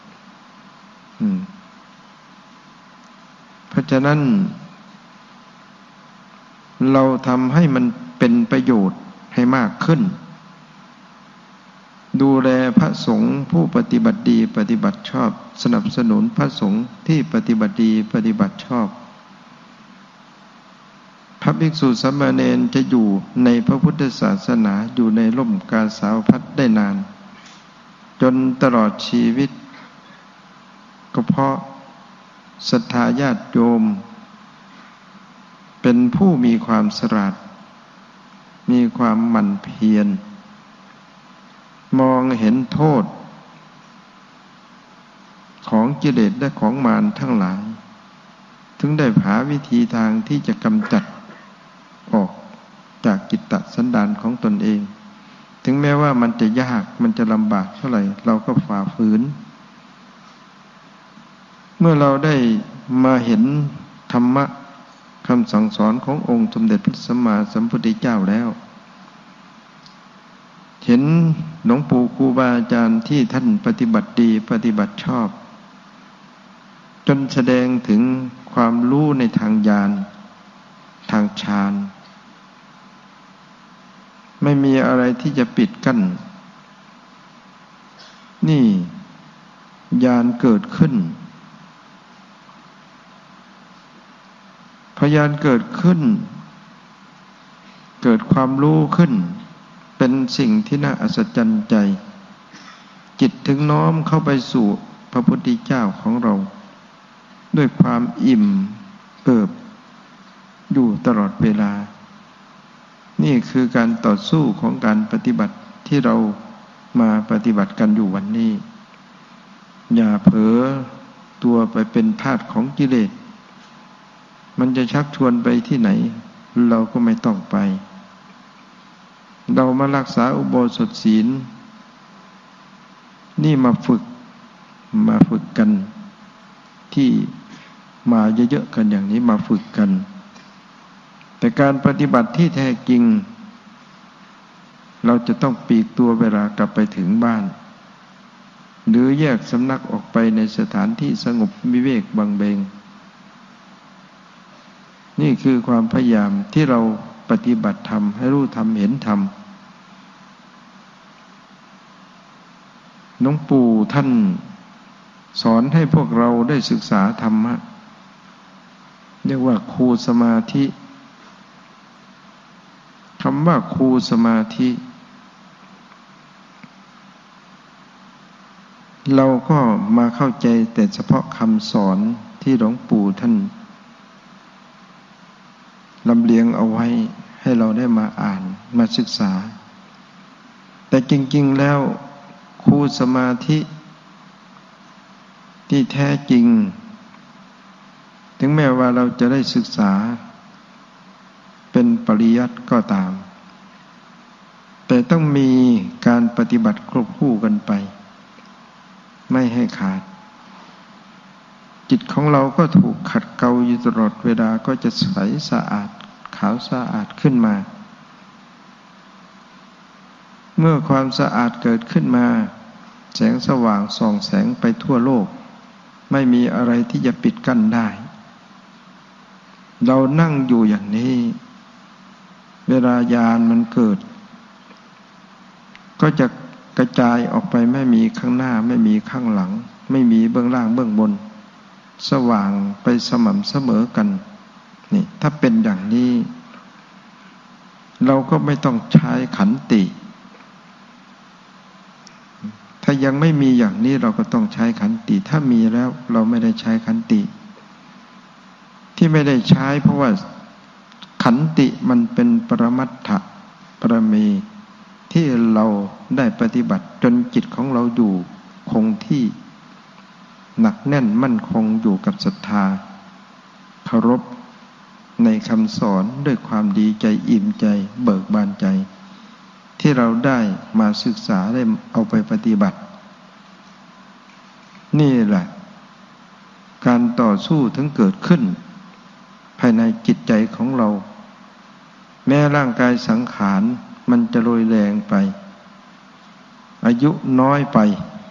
เพราะฉะนั้นเราทำให้มันเป็นประโยชน์ให้มากขึ้นดูแลพระสงฆ์ผู้ปฏิบัติดีปฏิบัติชอบสนับสนุนพระสงฆ์ที่ปฏิบัติดีปฏิบัติชอบพระภิกษุสามเณรจะอยู่ในพระพุทธศาสนาอยู่ในร่มกาสาวพัสได้นานจนตลอดชีวิตก็เพราะศรัทธาญาติโยมเป็นผู้มีความฉลาดมีความหมั่นเพียรมองเห็นโทษของกิเลสและของมารทั้งหลายถึงได้หาวิธีทางที่จะกำจัดออกจากจิตตสันดานของตนเองถึงแม้ว่ามันจะยากมันจะลำบากเท่าไหร่เราก็ฝ่าฝืนเมื่อเราได้มาเห็นธรรมะคำสั่งสอนขององค์สมเด็จพระสัมมาสัมพุทธเจ้าแล้วเห็นหลวงปู่ครูบาอาจารย์ที่ท่านปฏิบัติดีปฏิบัติชอบจนแสดงถึงความรู้ในทางญาณทางฌานไม่มีอะไรที่จะปิดกั้นนี่ญาณเกิดขึ้นพอญาณเกิดขึ้นเกิดความรู้ขึ้นเป็นสิ่งที่น่าอัศจรรย์ใจจิตถึงน้อมเข้าไปสู่พระพุทธเจ้าของเราด้วยความอิ่มเอิบอยู่ตลอดเวลานี่คือการต่อสู้ของการปฏิบัติที่เรามาปฏิบัติกันอยู่วันนี้อย่าเผลอตัวไปเป็นทาสของกิเลสมันจะชักชวนไปที่ไหนเราก็ไม่ต้องไปเรามารักษาอุโบสถศีลนี่มาฝึกมาฝึกกันที่มาเยอะๆกันอย่างนี้มาฝึกกันแต่การปฏิบัติที่แท้จริงเราจะต้องปลีกตัวเวลากลับไปถึงบ้านหรือแยกสำนักออกไปในสถานที่สงบวิเวกบังเบงนี่คือความพยายามที่เราปฏิบัติธรรมให้รู้ธรรมเห็นธรรมหลวงปู่ท่านสอนให้พวกเราได้ศึกษาธรรมะเรียกว่าครูสมาธิคำว่าครูสมาธิเราก็มาเข้าใจแต่เฉพาะคำสอนที่หลวงปู่ท่านลำเลียงเอาไว้ให้เราได้มาอ่านมาศึกษาแต่จริงๆแล้วครูสมาธิที่แท้จริงถึงแม้ว่าเราจะได้ศึกษาเป็นปริยัติก็ตามแต่ต้องมีการปฏิบัติควบคู่กันไปไม่ให้ขาดจิตของเราก็ถูกขัดเกลาอยู่ตลอดเวลาก็จะใสสะอาดขาวสะอาดขึ้นมาเมื่อความสะอาดเกิดขึ้นมาแสงสว่างส่องแสงไปทั่วโลกไม่มีอะไรที่จะปิดกั้นได้เรานั่งอยู่อย่างนี้เวลาญาณมันเกิดก็จะกระจายออกไปไม่มีข้างหน้าไม่มีข้างหลังไม่มีเบื้องล่างเบื้องบนสว่างไปสม่ำเสมอกันนี่ถ้าเป็นอย่างนี้เราก็ไม่ต้องใช้ขันติถ้ายังไม่มีอย่างนี้เราก็ต้องใช้ขันติถ้ามีแล้วเราไม่ได้ใช้ขันติที่ไม่ได้ใช้เพราะว่าขันติมันเป็นปรมัตถะปรมีที่เราได้ปฏิบัติจนจิตของเราอยู่คงที่หนักแน่นมั่นคงอยู่กับศรัทธาเคารพในคำสอนด้วยความดีใจอิ่มใจเบิกบานใจที่เราได้มาศึกษาได้เอาไปปฏิบัตินี่แหละการต่อสู้ถึงเกิดขึ้นภายในจิตใจของเราแม้ร่างกายสังขารมันจะโรยแรงไปอายุน้อยไป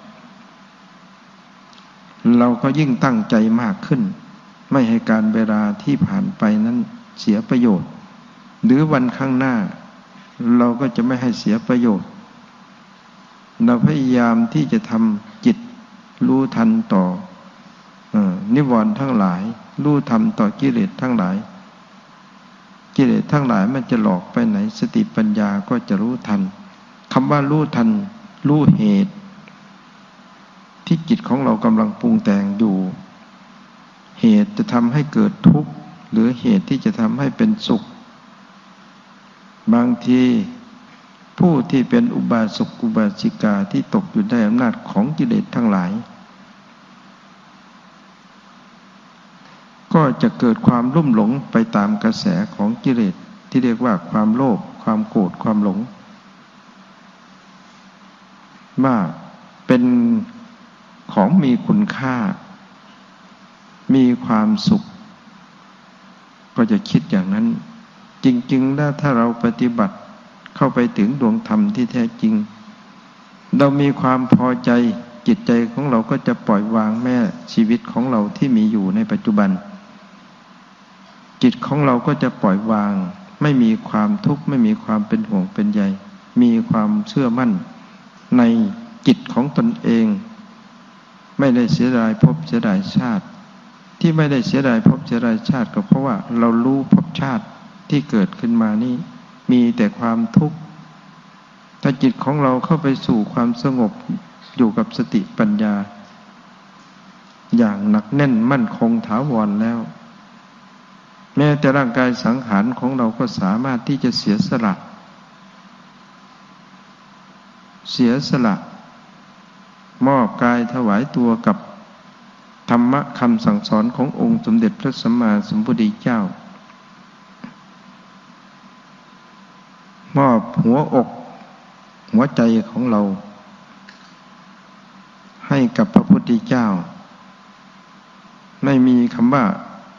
เราก็ยิ่งตั้งใจมากขึ้นไม่ให้การเวลาที่ผ่านไปนั้นเสียประโยชน์หรือวันข้างหน้าเราก็จะไม่ให้เสียประโยชน์เราพยายามที่จะทำจิตรู้ทันต่อเอ่อนิวรณ์ทั้งหลายรู้ทันต่อกิเลสทั้งหลายกิเลสทั้งหลายมันจะหลอกไปไหนสติปัญญาก็จะรู้ทันคำว่ารู้ทันรู้เหตุที่จิตของเรากำลังปรุงแต่งอยู่เหตุจะทำให้เกิดทุกข์หรือเหตุที่จะทำให้เป็นสุขบางทีผู้ที่เป็นอุบาสกอุบาสิกาที่ตกอยู่ในอำนาจของกิเลสทั้งหลายก็จะเกิดความลุ่มหลงไปตามกระแสของกิเลสที่เรียกว่าความโลภความโกรธความหลงว่าเป็นของมีคุณค่ามีความสุขก็จะคิดอย่างนั้นจริงๆแล้วถ้าเราปฏิบัติเข้าไปถึงดวงธรรมที่แท้จริงเรามีความพอใจจิตใจของเราก็จะปล่อยวางแม้ชีวิตของเราที่มีอยู่ในปัจจุบันจิตของเราก็จะปล่อยวางไม่มีความทุกข์ไม่มีความเป็นห่วงเป็นใยมีความเชื่อมั่นในจิตของตนเองไม่ได้เสียดายภพเสียดายชาติที่ไม่ได้เสียดายภพเสียดายชาติก็เพราะว่าเรารู้ภพชาติที่เกิดขึ้นมานี้มีแต่ความทุกข์ถ้าจิตของเราเข้าไปสู่ความสงบอยู่กับสติปัญญาอย่างหนักแน่นมั่นคงถาวรแล้วแม้แต่ร่างกายสังขารของเราก็สามารถที่จะเสียสละเสียสละมอบกายถวายตัวกับธรรมะคำสั่งสอนขององค์สมเด็จพระสัมมาสัมพุทธเจ้ามอบหัวอกหัวใจของเราให้กับพระพุทธเจ้าไม่มีคำว่า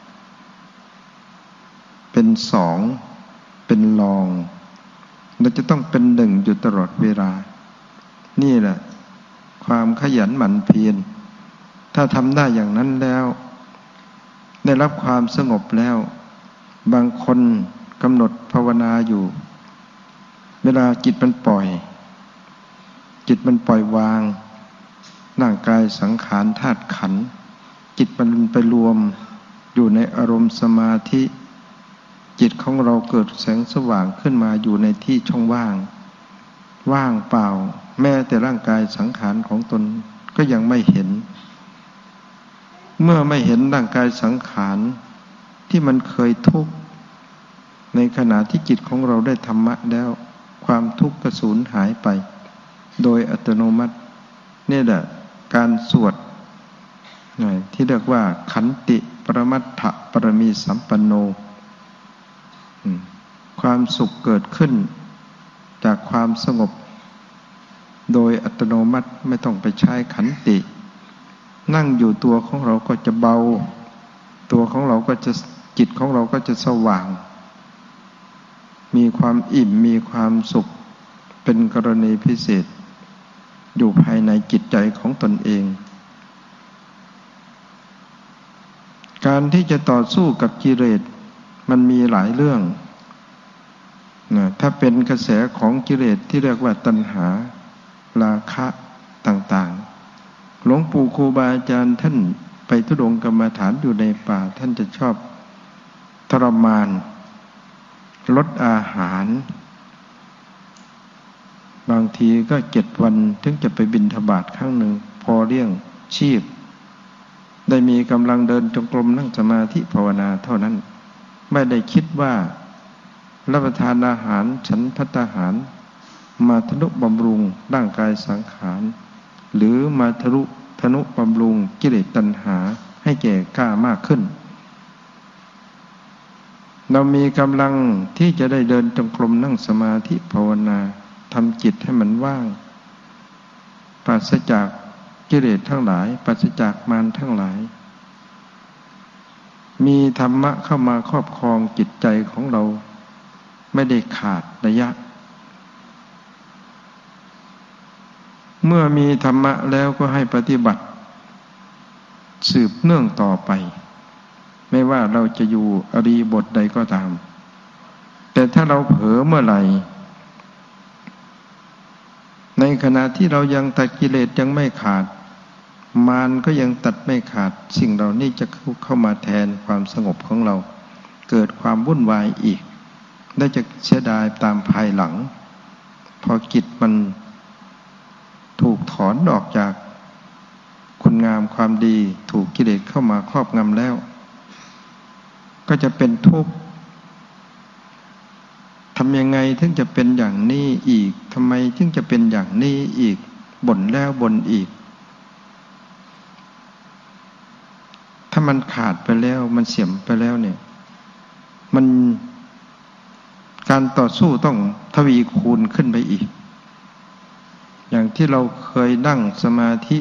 เป็นสองเป็นรองเราจะต้องเป็นหนึ่งอยู่ตลอดเวลานี่แหละความขยันหมั่นเพียรถ้าทำได้อย่างนั้นแล้วได้รับความสงบแล้วบางคนกำหนดภาวนาอยู่เวลาจิตมันปล่อยจิตมันปล่อยวางร่างกายสังขารธาตุขันธ์จิตมันไปรวมอยู่ในอารมณ์สมาธิจิตของเราเกิดแสงสว่างขึ้นมาอยู่ในที่ช่องว่างว่างเปล่าแม้แต่ร่างกายสังขารของตนก็ยังไม่เห็นเมื่อไม่เห็นร่างกายสังขารที่มันเคยทุกข์ในขณะที่จิตของเราได้ธรรมะแล้วความทุกข์ก็สูญหายไปโดยอัตโนมัตินี่แหละการสวดที่เรียกว่าขันติปรมัตถปรมีสัมปันโนความสุขเกิดขึ้นจากความสงบโดยอัตโนมัติไม่ต้องไปใช้ขันตินั่งอยู่ตัวของเราก็จะเบาตัวของเราก็จะจิตของเราก็จะสว่างมีความอิ่มมีความสุขเป็นกรณีพิเศษอยู่ภายในจิตใจของตนเองการที่จะต่อสู้กับกิเลสมันมีหลายเรื่องนะถ้าเป็นกระแสของกิเลสที่เรียกว่าตัณหาราคะต่างๆหลวงปู่ครูบาอาจารย์ท่านไปธุดงค์กรรมฐานอยู่ในป่าท่านจะชอบทรมานลดอาหารบางทีก็เจ็ดวันถึงจะไปบิณฑบาตครั้งหนึ่งพอเลี้ยงชีพได้มีกำลังเดินจงกรมนั่งสมาธิภาวนาเท่านั้นไม่ได้คิดว่ารับประทานอาหารฉันภัตตาหารมาทนุบำรุงร่างกายสังขารหรือมาทนุทนุบำรุงกิเลสตัณหาให้แก่กล้ามากขึ้นเรามีกำลังที่จะได้เดินจงกรมนั่งสมาธิภาวนาทำจิตให้มันว่างปราศจากกิเลสทั้งหลายปราศจากมารทั้งหลายมีธรรมะเข้ามาครอบครองจิตใจของเราไม่ได้ขาดระยะเมื่อมีธรรมะแล้วก็ให้ปฏิบัติสืบเนื่องต่อไปไม่ว่าเราจะอยู่อริยบทใดก็ตามแต่ถ้าเราเผลอเมื่อไหร่ในขณะที่เรายังตัดกิเลสยังไม่ขาดมารก็ยังตัดไม่ขาดสิ่งเหล่านี้จะเข้ามาแทนความสงบของเราเกิดความวุ่นวายอีกได้จะเสียดายตามภายหลังพอจิตมันถูกถอนออกจากคุณงามความดีถูกกิเลสเข้ามาครอบงำแล้วก็จะเป็นทุกข์ทำยังไงถึงจะเป็นอย่างนี้อีกทำไมถึงจะเป็นอย่างนี้อีกบ่นแล้วบ่นอีกถ้ามันขาดไปแล้วมันเสื่อมไปแล้วเนี่ยมันการต่อสู้ต้องทวีคูณขึ้นไปอีกอย่างที่เราเคยนั่งสมาธิ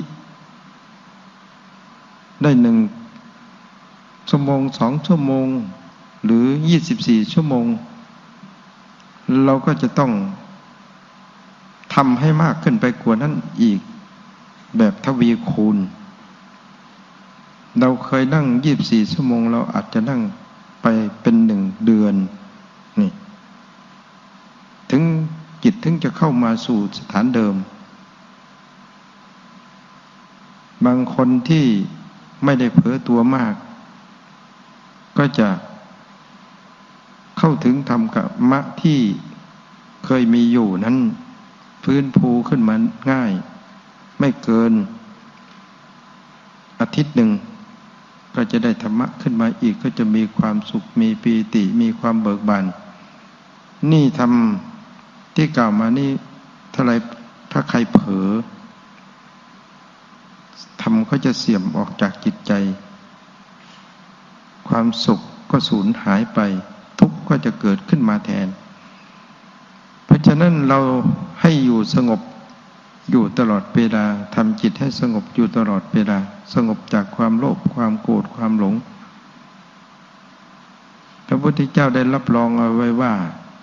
ได้หนึ่งชั่วโมงสองชั่วโมงหรือยี่สิบสี่ชั่วโมงเราก็จะต้องทำให้มากขึ้นไปกว่านั้นอีกแบบทวีคูณเราเคยนั่งยี่สิบสี่ชั่วโมงเราอาจจะนั่งไปเป็นหนึ่งเดือนนี่ถึงจิตถึงจะเข้ามาสู่สถานเดิมบางคนที่ไม่ได้เผลอตัวมากก็จะเข้าถึงธรรมกมะที่เคยมีอยู่นั้นฟื้นฟูขึ้นมาง่ายไม่เกินอาทิตย์หนึ่งก็จะได้ธรรมะขึ้นมาอีกก็จะมีความสุขมีปีติมีความเบิกบานนี่ทำที่กล่าวมานี่ถ้าไรถ้าใครเผลอธรรมก็จะเสื่อมออกจากจิตใจความสุขก็สูญหายไปทุกข์ก็จะเกิดขึ้นมาแทนเพราะฉะนั้นเราให้อยู่สงบอยู่ตลอดเวลาทำจิตให้สงบอยู่ตลอดเวลาสงบจากความโลภความโกรธความหลงพระพุทธเจ้าได้รับรองเอาไว้ว่า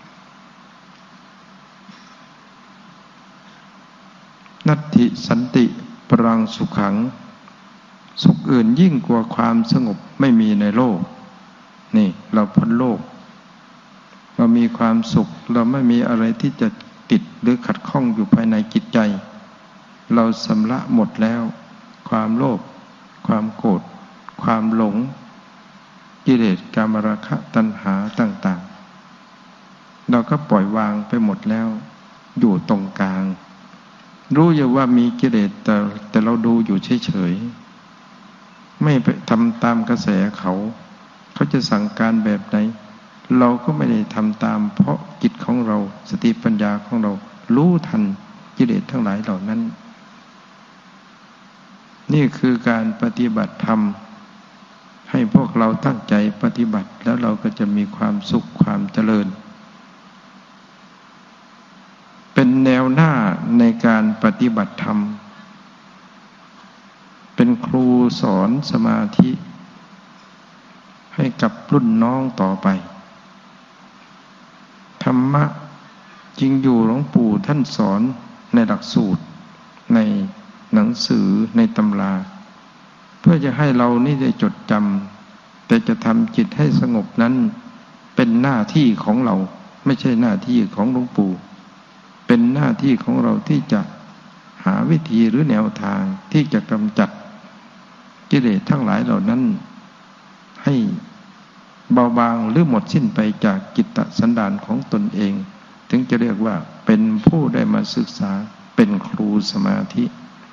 นัตถิสันติปรังสุขังสุขอื่นยิ่งกว่าความสงบไม่มีในโลกนี่เราพ้นโลกเรามีความสุขเราไม่มีอะไรที่จะติดหรือขัดข้องอยู่ภายในจิตใจเราชำระหมดแล้วความโลภความโกรธความหลงกิเลสกามราคะตัณหาต่างๆเราก็ปล่อยวางไปหมดแล้วอยู่ตรงกลางรู้อยู่ว่ามีกิเลสแต่แต่เราดูอยู่เฉยๆไม่ไปทำตามกระแสเขาเขาจะสั่งการแบบไหนเราก็ไม่ได้ทำตามเพราะจิตของเราสติปัญญาของเรารู้ทันกิเลสทั้งหลายเหล่านั้นนี่คือการปฏิบัติธรรมให้พวกเราตั้งใจปฏิบัติแล้วเราก็จะมีความสุขความเจริญเป็นแนวหน้าในการปฏิบัติธรรมเป็นครูสอนสมาธิให้กับรุ่นน้องต่อไปธรรมะจริงอยู่หลวงปู่ท่านสอนในหลักสูตรในหนังสือในตำราเพื่อจะให้เรานี่ได้จดจำแต่จะทำจิตให้สงบนั้นเป็นหน้าที่ของเราไม่ใช่หน้าที่ของหลวงปู่เป็นหน้าที่ของเราที่จะหาวิธีหรือแนวทางที่จะกำจัดกิเลสทั้งหลายเหล่านั้นให้เบาบางหรือหมดสิ้นไปจากจิตตสันดานของตนเองถึงจะเรียกว่าเป็นผู้ได้มาศึกษาเป็นครูสมาธิ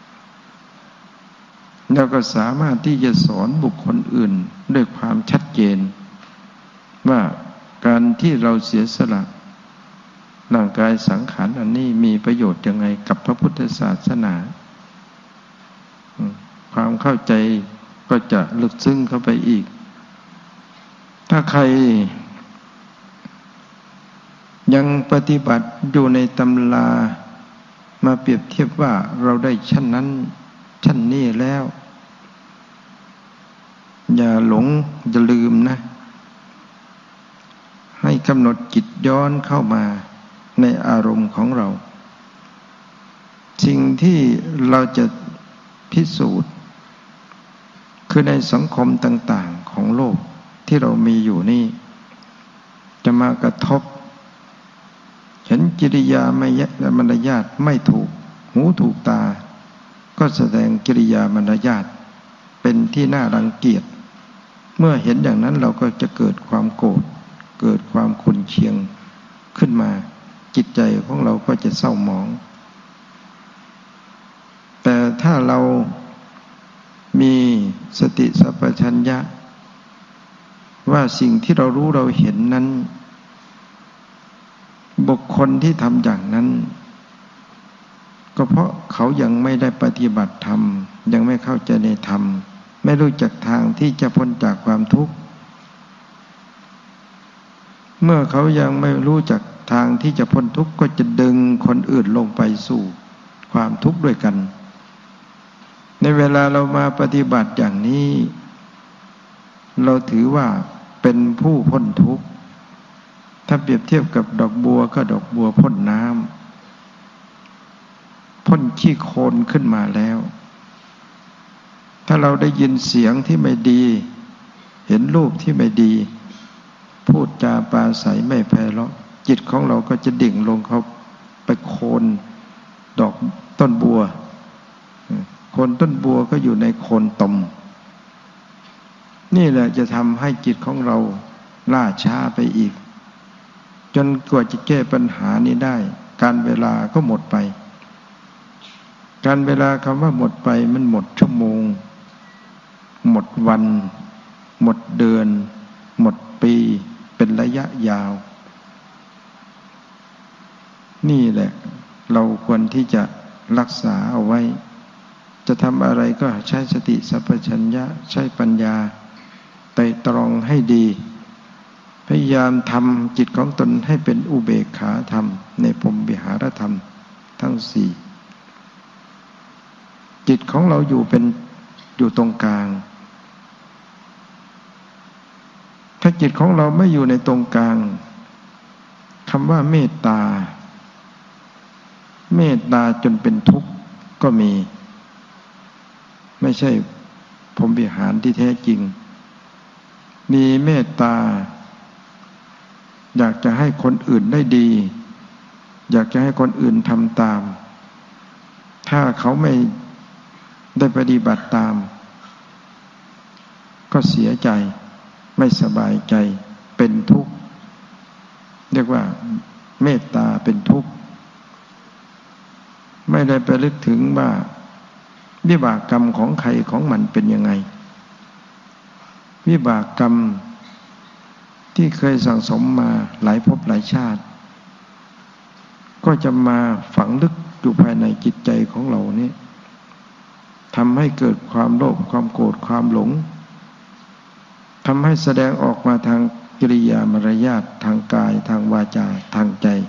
แล้วก็สามารถที่จะสอนบุคคลอื่นด้วยความชัดเจนว่าการที่เราเสียสละร่างกายสังขารอันนี้มีประโยชน์ยังไงกับพระพุทธศาสนาความเข้าใจก็จะลึกซึ้งเข้าไปอีกถ้าใครยังปฏิบัติอยู่ในตำรามาเปรียบเทียบว่าเราได้ชั้นนั้นชั้นนี้แล้วอย่าหลงอย่าลืมนะให้กำหนดจิตย้อนเข้ามาในอารมณ์ของเราสิ่งที่เราจะพิสูจน์คือในสังคมต่างๆของโลกที่เรามีอยู่นี่จะมากระทบเห็นกิริยามารยาทไม่ถูกหูถูกตาก็แสดงกิริยามารยาทเป็นที่น่ารังเกียจเมื่อเห็นอย่างนั้นเราก็จะเกิดความโกรธเกิดความขุ่นเคืองขึ้นมาจิตใจของเราก็จะเศร้าหมองแต่ถ้าเรามีสติสัมปชัญญะว่าสิ่งที่เรารู้เราเห็นนั้นบุคคลที่ทำอย่างนั้นก็เพราะเขายังไม่ได้ปฏิบัติธรรมยังไม่เข้าใจในธรรมไม่รู้จักทางที่จะพ้นจากความทุกข์เมื่อเขายังไม่รู้จักทางที่จะพ้นทุกข์ก็จะดึงคนอื่นลงไปสู่ความทุกข์ด้วยกันในเวลาเรามาปฏิบัติอย่างนี้เราถือว่าเป็นผู้พ้นทุกข์ถ้าเปรียบเทียบกับดอกบัวก็ดอกบัวพ่นน้ำพ่นขี้โคลนขึ้นมาแล้วถ้าเราได้ยินเสียงที่ไม่ดีเห็นรูปที่ไม่ดีพูดจาปราศัยไม่ไพเราะจิตของเราก็จะดิ่งลงเขาไปโคนดอกต้นบัวโคนต้นบัวก็อยู่ในโคนตมนี่แหละจะทำให้จิตของเราล่าช้าไปอีกจนกว่าจะแก้ปัญหานี้ได้การเวลาก็หมดไปการเวลาคำว่าหมดไปมันหมดชั่วโมงหมดวันหมดเดือนหมดปีเป็นระยะยาวนี่แหละเราควรที่จะรักษาเอาไว้จะทำอะไรก็ใช้สติสัพพัญญะใช้ปัญญาไตร่ตรองให้ดีพยายามทำจิตของตนให้เป็นอุเบกขาธรรมในพรหมวิหารธรรมทั้งสี่จิตของเราอยู่เป็นอยู่ตรงกลางถ้าจิตของเราไม่อยู่ในตรงกลางคำว่าเมตตาเมตตาจนเป็นทุกข์ก็มีไม่ใช่พรหมวิหารที่แท้จริงมีเมตตาอยากจะให้คนอื่นได้ดีอยากจะให้คนอื่นทำตามถ้าเขาไม่ได้ปฏิบัติตามก็เสียใจไม่สบายใจเป็นทุกข์เรียกว่าเมตตาเป็นทุกข์ไม่ได้ไปลึกถึงว่าวิบากกรรมของใครของมันเป็นยังไงวิบากกรรมที่เคยสั่งสมมาหลายภพหลายชาติก็จะมาฝังลึกอยู่ภายในจิตใจของเรานี่ทำให้เกิดความโลภความโกรธความหลงทำให้แสดงออกมาทางกิริยามารยาททางกายทางวาจาทางใจ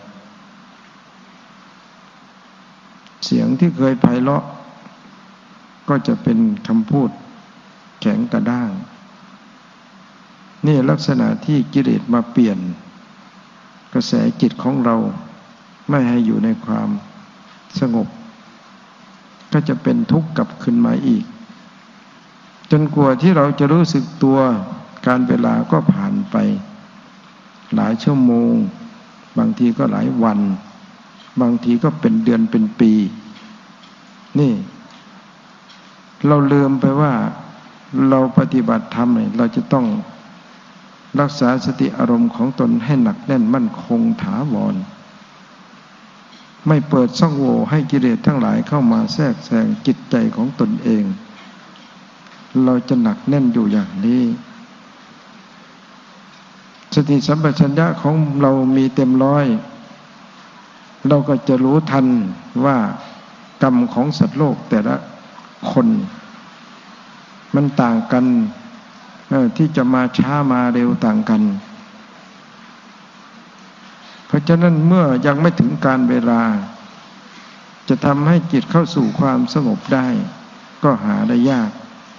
เสียงที่เคยไพเราะก็จะเป็นคำพูดแข็งกระด้างนี่ลักษณะที่กิเลสมาเปลี่ยนกระแสจิตของเราไม่ให้อยู่ในความสงบก็จะเป็นทุกข์กลับขึ้นมาอีกจนกว่าที่เราจะรู้สึกตัวการเวลาก็ผ่านไปหลายชั่วโมงบางทีก็หลายวันบางทีก็เป็นเดือนเป็นปีนี่เราลืมไปว่าเราปฏิบัติธรรมเนี่ยเราจะต้องรักษาสติอารมณ์ของตนให้หนักแน่นมั่นคงถาวรไม่เปิดช่องโหว่ให้กิเลสทั้งหลายเข้ามาแทรกแซงจิตใจของตนเองเราจะหนักแน่นอยู่อย่างนี้สติสัมปชัญญะของเรามีเต็มร้อยเราก็จะรู้ทันว่ากรรมของสัตว์โลกแต่ละคนมันต่างกันที่จะมาช้ามาเร็วต่างกันเพราะฉะนั้นเมื่อยังไม่ถึงการเวลาจะทำให้จิตเข้าสู่ความสงบได้ก็หาได้ยาก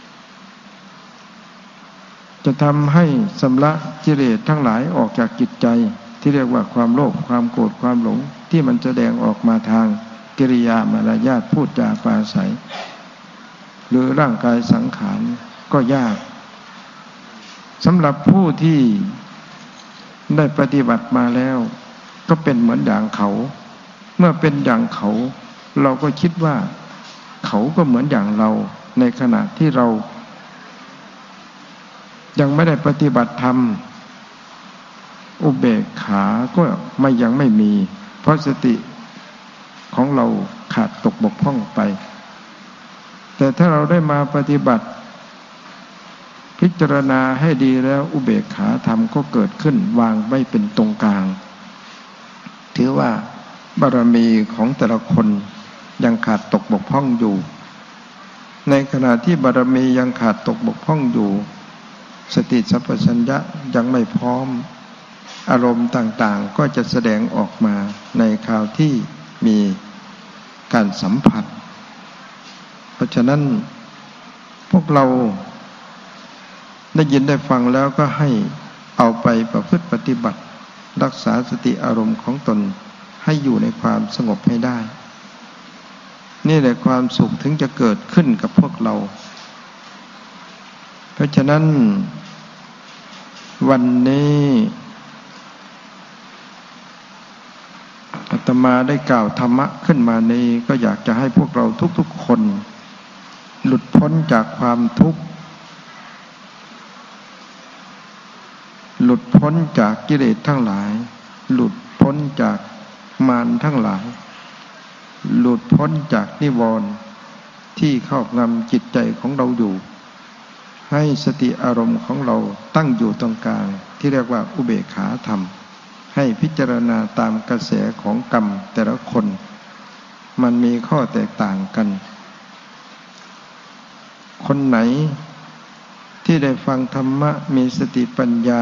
จะทำให้ชำระกิเลสทั้งหลายออกจากจิตใจที่เรียกว่าความโลภความโกรธความหลงที่มันแสดงออกมาทางกิริยามารยาทพูดจาปราศัยหรือร่างกายสังขารก็ยากสำหรับผู้ที่ได้ปฏิบัติมาแล้วก็เป็นเหมือนอย่างเขาเมื่อเป็นอย่างเขาเราก็คิดว่าเขาก็เหมือนอย่างเราในขณะที่เรายังไม่ได้ปฏิบัติธรรมอุเบกขาก็ไม่ยังไม่มีเพราะสติของเราขาดตกบกพร่องไปแต่ถ้าเราได้มาปฏิบัติพิจารณาให้ดีแล้วอุเบกขาธรรมก็เกิดขึ้นวางไม่เป็นตรงกลางถือว่าบารมีของแต่ละคนยังขาดตกบกพร่องอยู่ในขณะที่บารมียังขาดตกบกพร่องอยู่สติสัมปชัญญะยังไม่พร้อมอารมณ์ต่างๆก็จะแสดงออกมาในคราวที่มีการสัมผัสเพราะฉะนั้นพวกเราได้ยินได้ฟังแล้วก็ให้เอาไปประพฤติปฏิบัติรักษาสติอารมณ์ของตนให้อยู่ในความสงบให้ได้นี่แหละความสุขถึงจะเกิดขึ้นกับพวกเราเพราะฉะนั้นวันนี้อาตมาได้กล่าวธรรมะขึ้นมานี้ก็อยากจะให้พวกเราทุกๆคนหลุดพ้นจากความทุกข์หลุดพ้นจากกิเลสทั้งหลายหลุดพ้นจากมารทั้งหลายหลุดพ้นจากนิวรณ์ที่ครอบงำจิตใจของเราอยู่ให้สติอารมณ์ของเราตั้งอยู่ตรงกลางที่เรียกว่าอุเบกขาธรรมให้พิจารณาตามกระแสของกรรมแต่ละคนมันมีข้อแตกต่างกันคนไหนที่ได้ฟังธรรมะมีสติปัญญา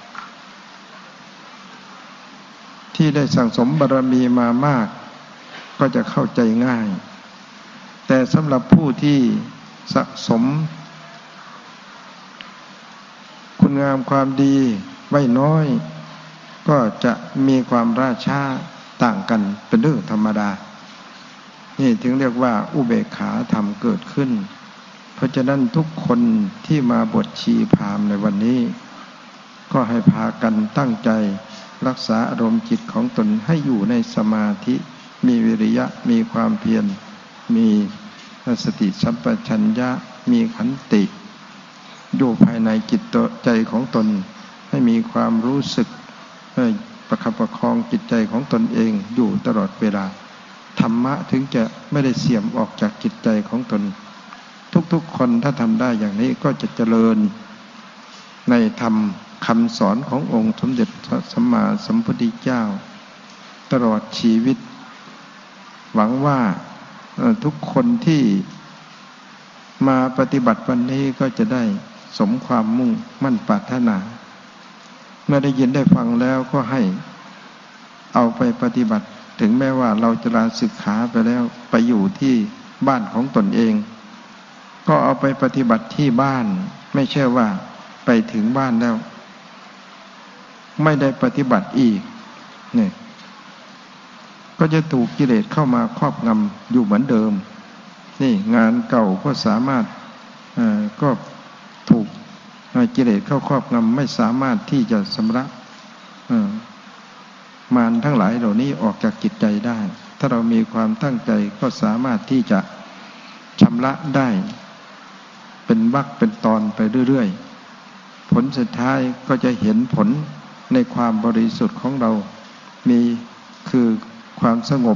ที่ได้สั่งสมบารมีมามากก็จะเข้าใจง่ายแต่สำหรับผู้ที่สะสมคุณงามความดีไว้น้อยก็จะมีความราช้าต่างกันเป็นเรื่องธรรมดานี่ถึงเรียกว่าอุเบกขาธรรมเกิดขึ้นเพราะฉะนั้นทุกคนที่มาบวชชีพราหมณ์ในวันนี้ก็ให้พากันตั้งใจรักษาอารมณ์จิตของตนให้อยู่ในสมาธิมีวิริยะมีความเพียรมีสติสัมปชัญญะมีขันติอยู่ภายในจิตใจของตนให้มีความรู้สึกประคับประคองจิตใจของตนเองอยู่ตลอดเวลาธรรมะถึงจะไม่ได้เสี่ยมออกจากจิตใจของตนทุกๆคนถ้าทำได้อย่างนี้ก็จะเจริญในธรรมคำสอนขององค์สมเด็จพระสัมมาสัมพุทธเจ้าตลอดชีวิตหวังว่าทุกคนที่มาปฏิบัติวันนี้ก็จะได้สมความมุ่งมั่นปรารถนาเมื่อได้ยินได้ฟังแล้วก็ให้เอาไปปฏิบัติถึงแม้ว่าเราจะลาศึกขาไปแล้วไปอยู่ที่บ้านของตนเองก็เอาไปปฏิบัติที่บ้านไม่ใช่ว่าไปถึงบ้านแล้วไม่ได้ปฏิบัติอีกเนี่ยก็จะถูกกิเลสเข้ามาครอบงำอยู่เหมือนเดิมนี่งานเก่าก็สามารถก็ถูกกิเลสเข้าครอบงำไม่สามารถที่จะชำระมารทั้งหลายเหล่านี้ออกจากจิตใจได้ถ้าเรามีความตั้งใจก็สามารถที่จะชำระได้เป็นวรรคเป็นตอนไปเรื่อยๆผลสุดท้ายก็จะเห็นผลในความบริสุทธิ์ของเรามีคือความสงบ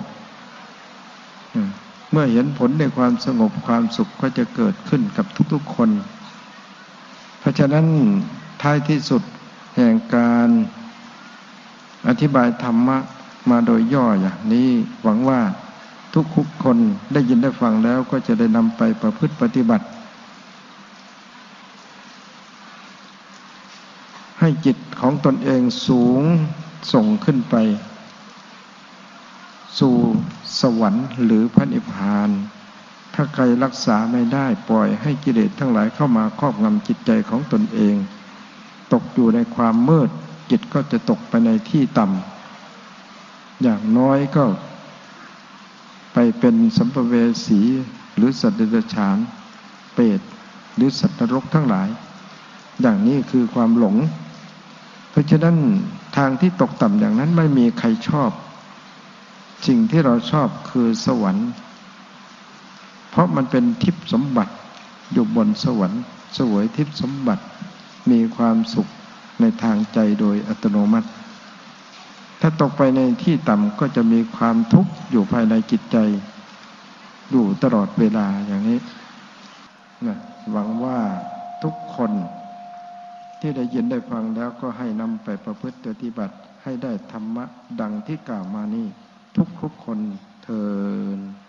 เมื่อเห็นผลในความสงบความสุขก็จะเกิดขึ้นกับทุกๆคนเพราะฉะนั้นท้ายที่สุดแห่งการอธิบายธรรมะมาโดยย่ออย่างนี้หวังว่าทุกๆคนได้ยินได้ฟังแล้วก็จะได้นำไปประพฤติปฏิบัติให้จิตของตนเองสูงส่งขึ้นไปสู่สวรรค์หรือพระนิพพานถ้าใครรักษาไม่ได้ปล่อยให้กิเลสทั้งหลายเข้ามาครอบงำจิตใจของตนเองตกอยู่ในความมืดจิตก็จะตกไปในที่ต่ำอย่างน้อยก็ไปเป็นสัมภเวสีหรือสัตว์เดรัจฉานเปรตหรือสัตว์นรกทั้งหลายอย่างนี้คือความหลงเพราะฉะนั้นทางที่ตกต่ำอย่างนั้นไม่มีใครชอบสิ่งที่เราชอบคือสวรรค์เพราะมันเป็นทิพย์สมบัติอยู่บนสวรรค์เสวยทิพย์สมบัติมีความสุขในทางใจโดยอัตโนมัติถ้าตกไปในที่ต่ำก็จะมีความทุกข์อยู่ภายในจิตใจอยู่ตลอดเวลาอย่างนี้นะหวังว่าทุกคนที่ได้ยินได้ฟังแล้วก็ให้นำไปประพฤติปฏิบัติให้ได้ธรรมะดังที่กล่าวมานี้ทุกๆคนเทอญ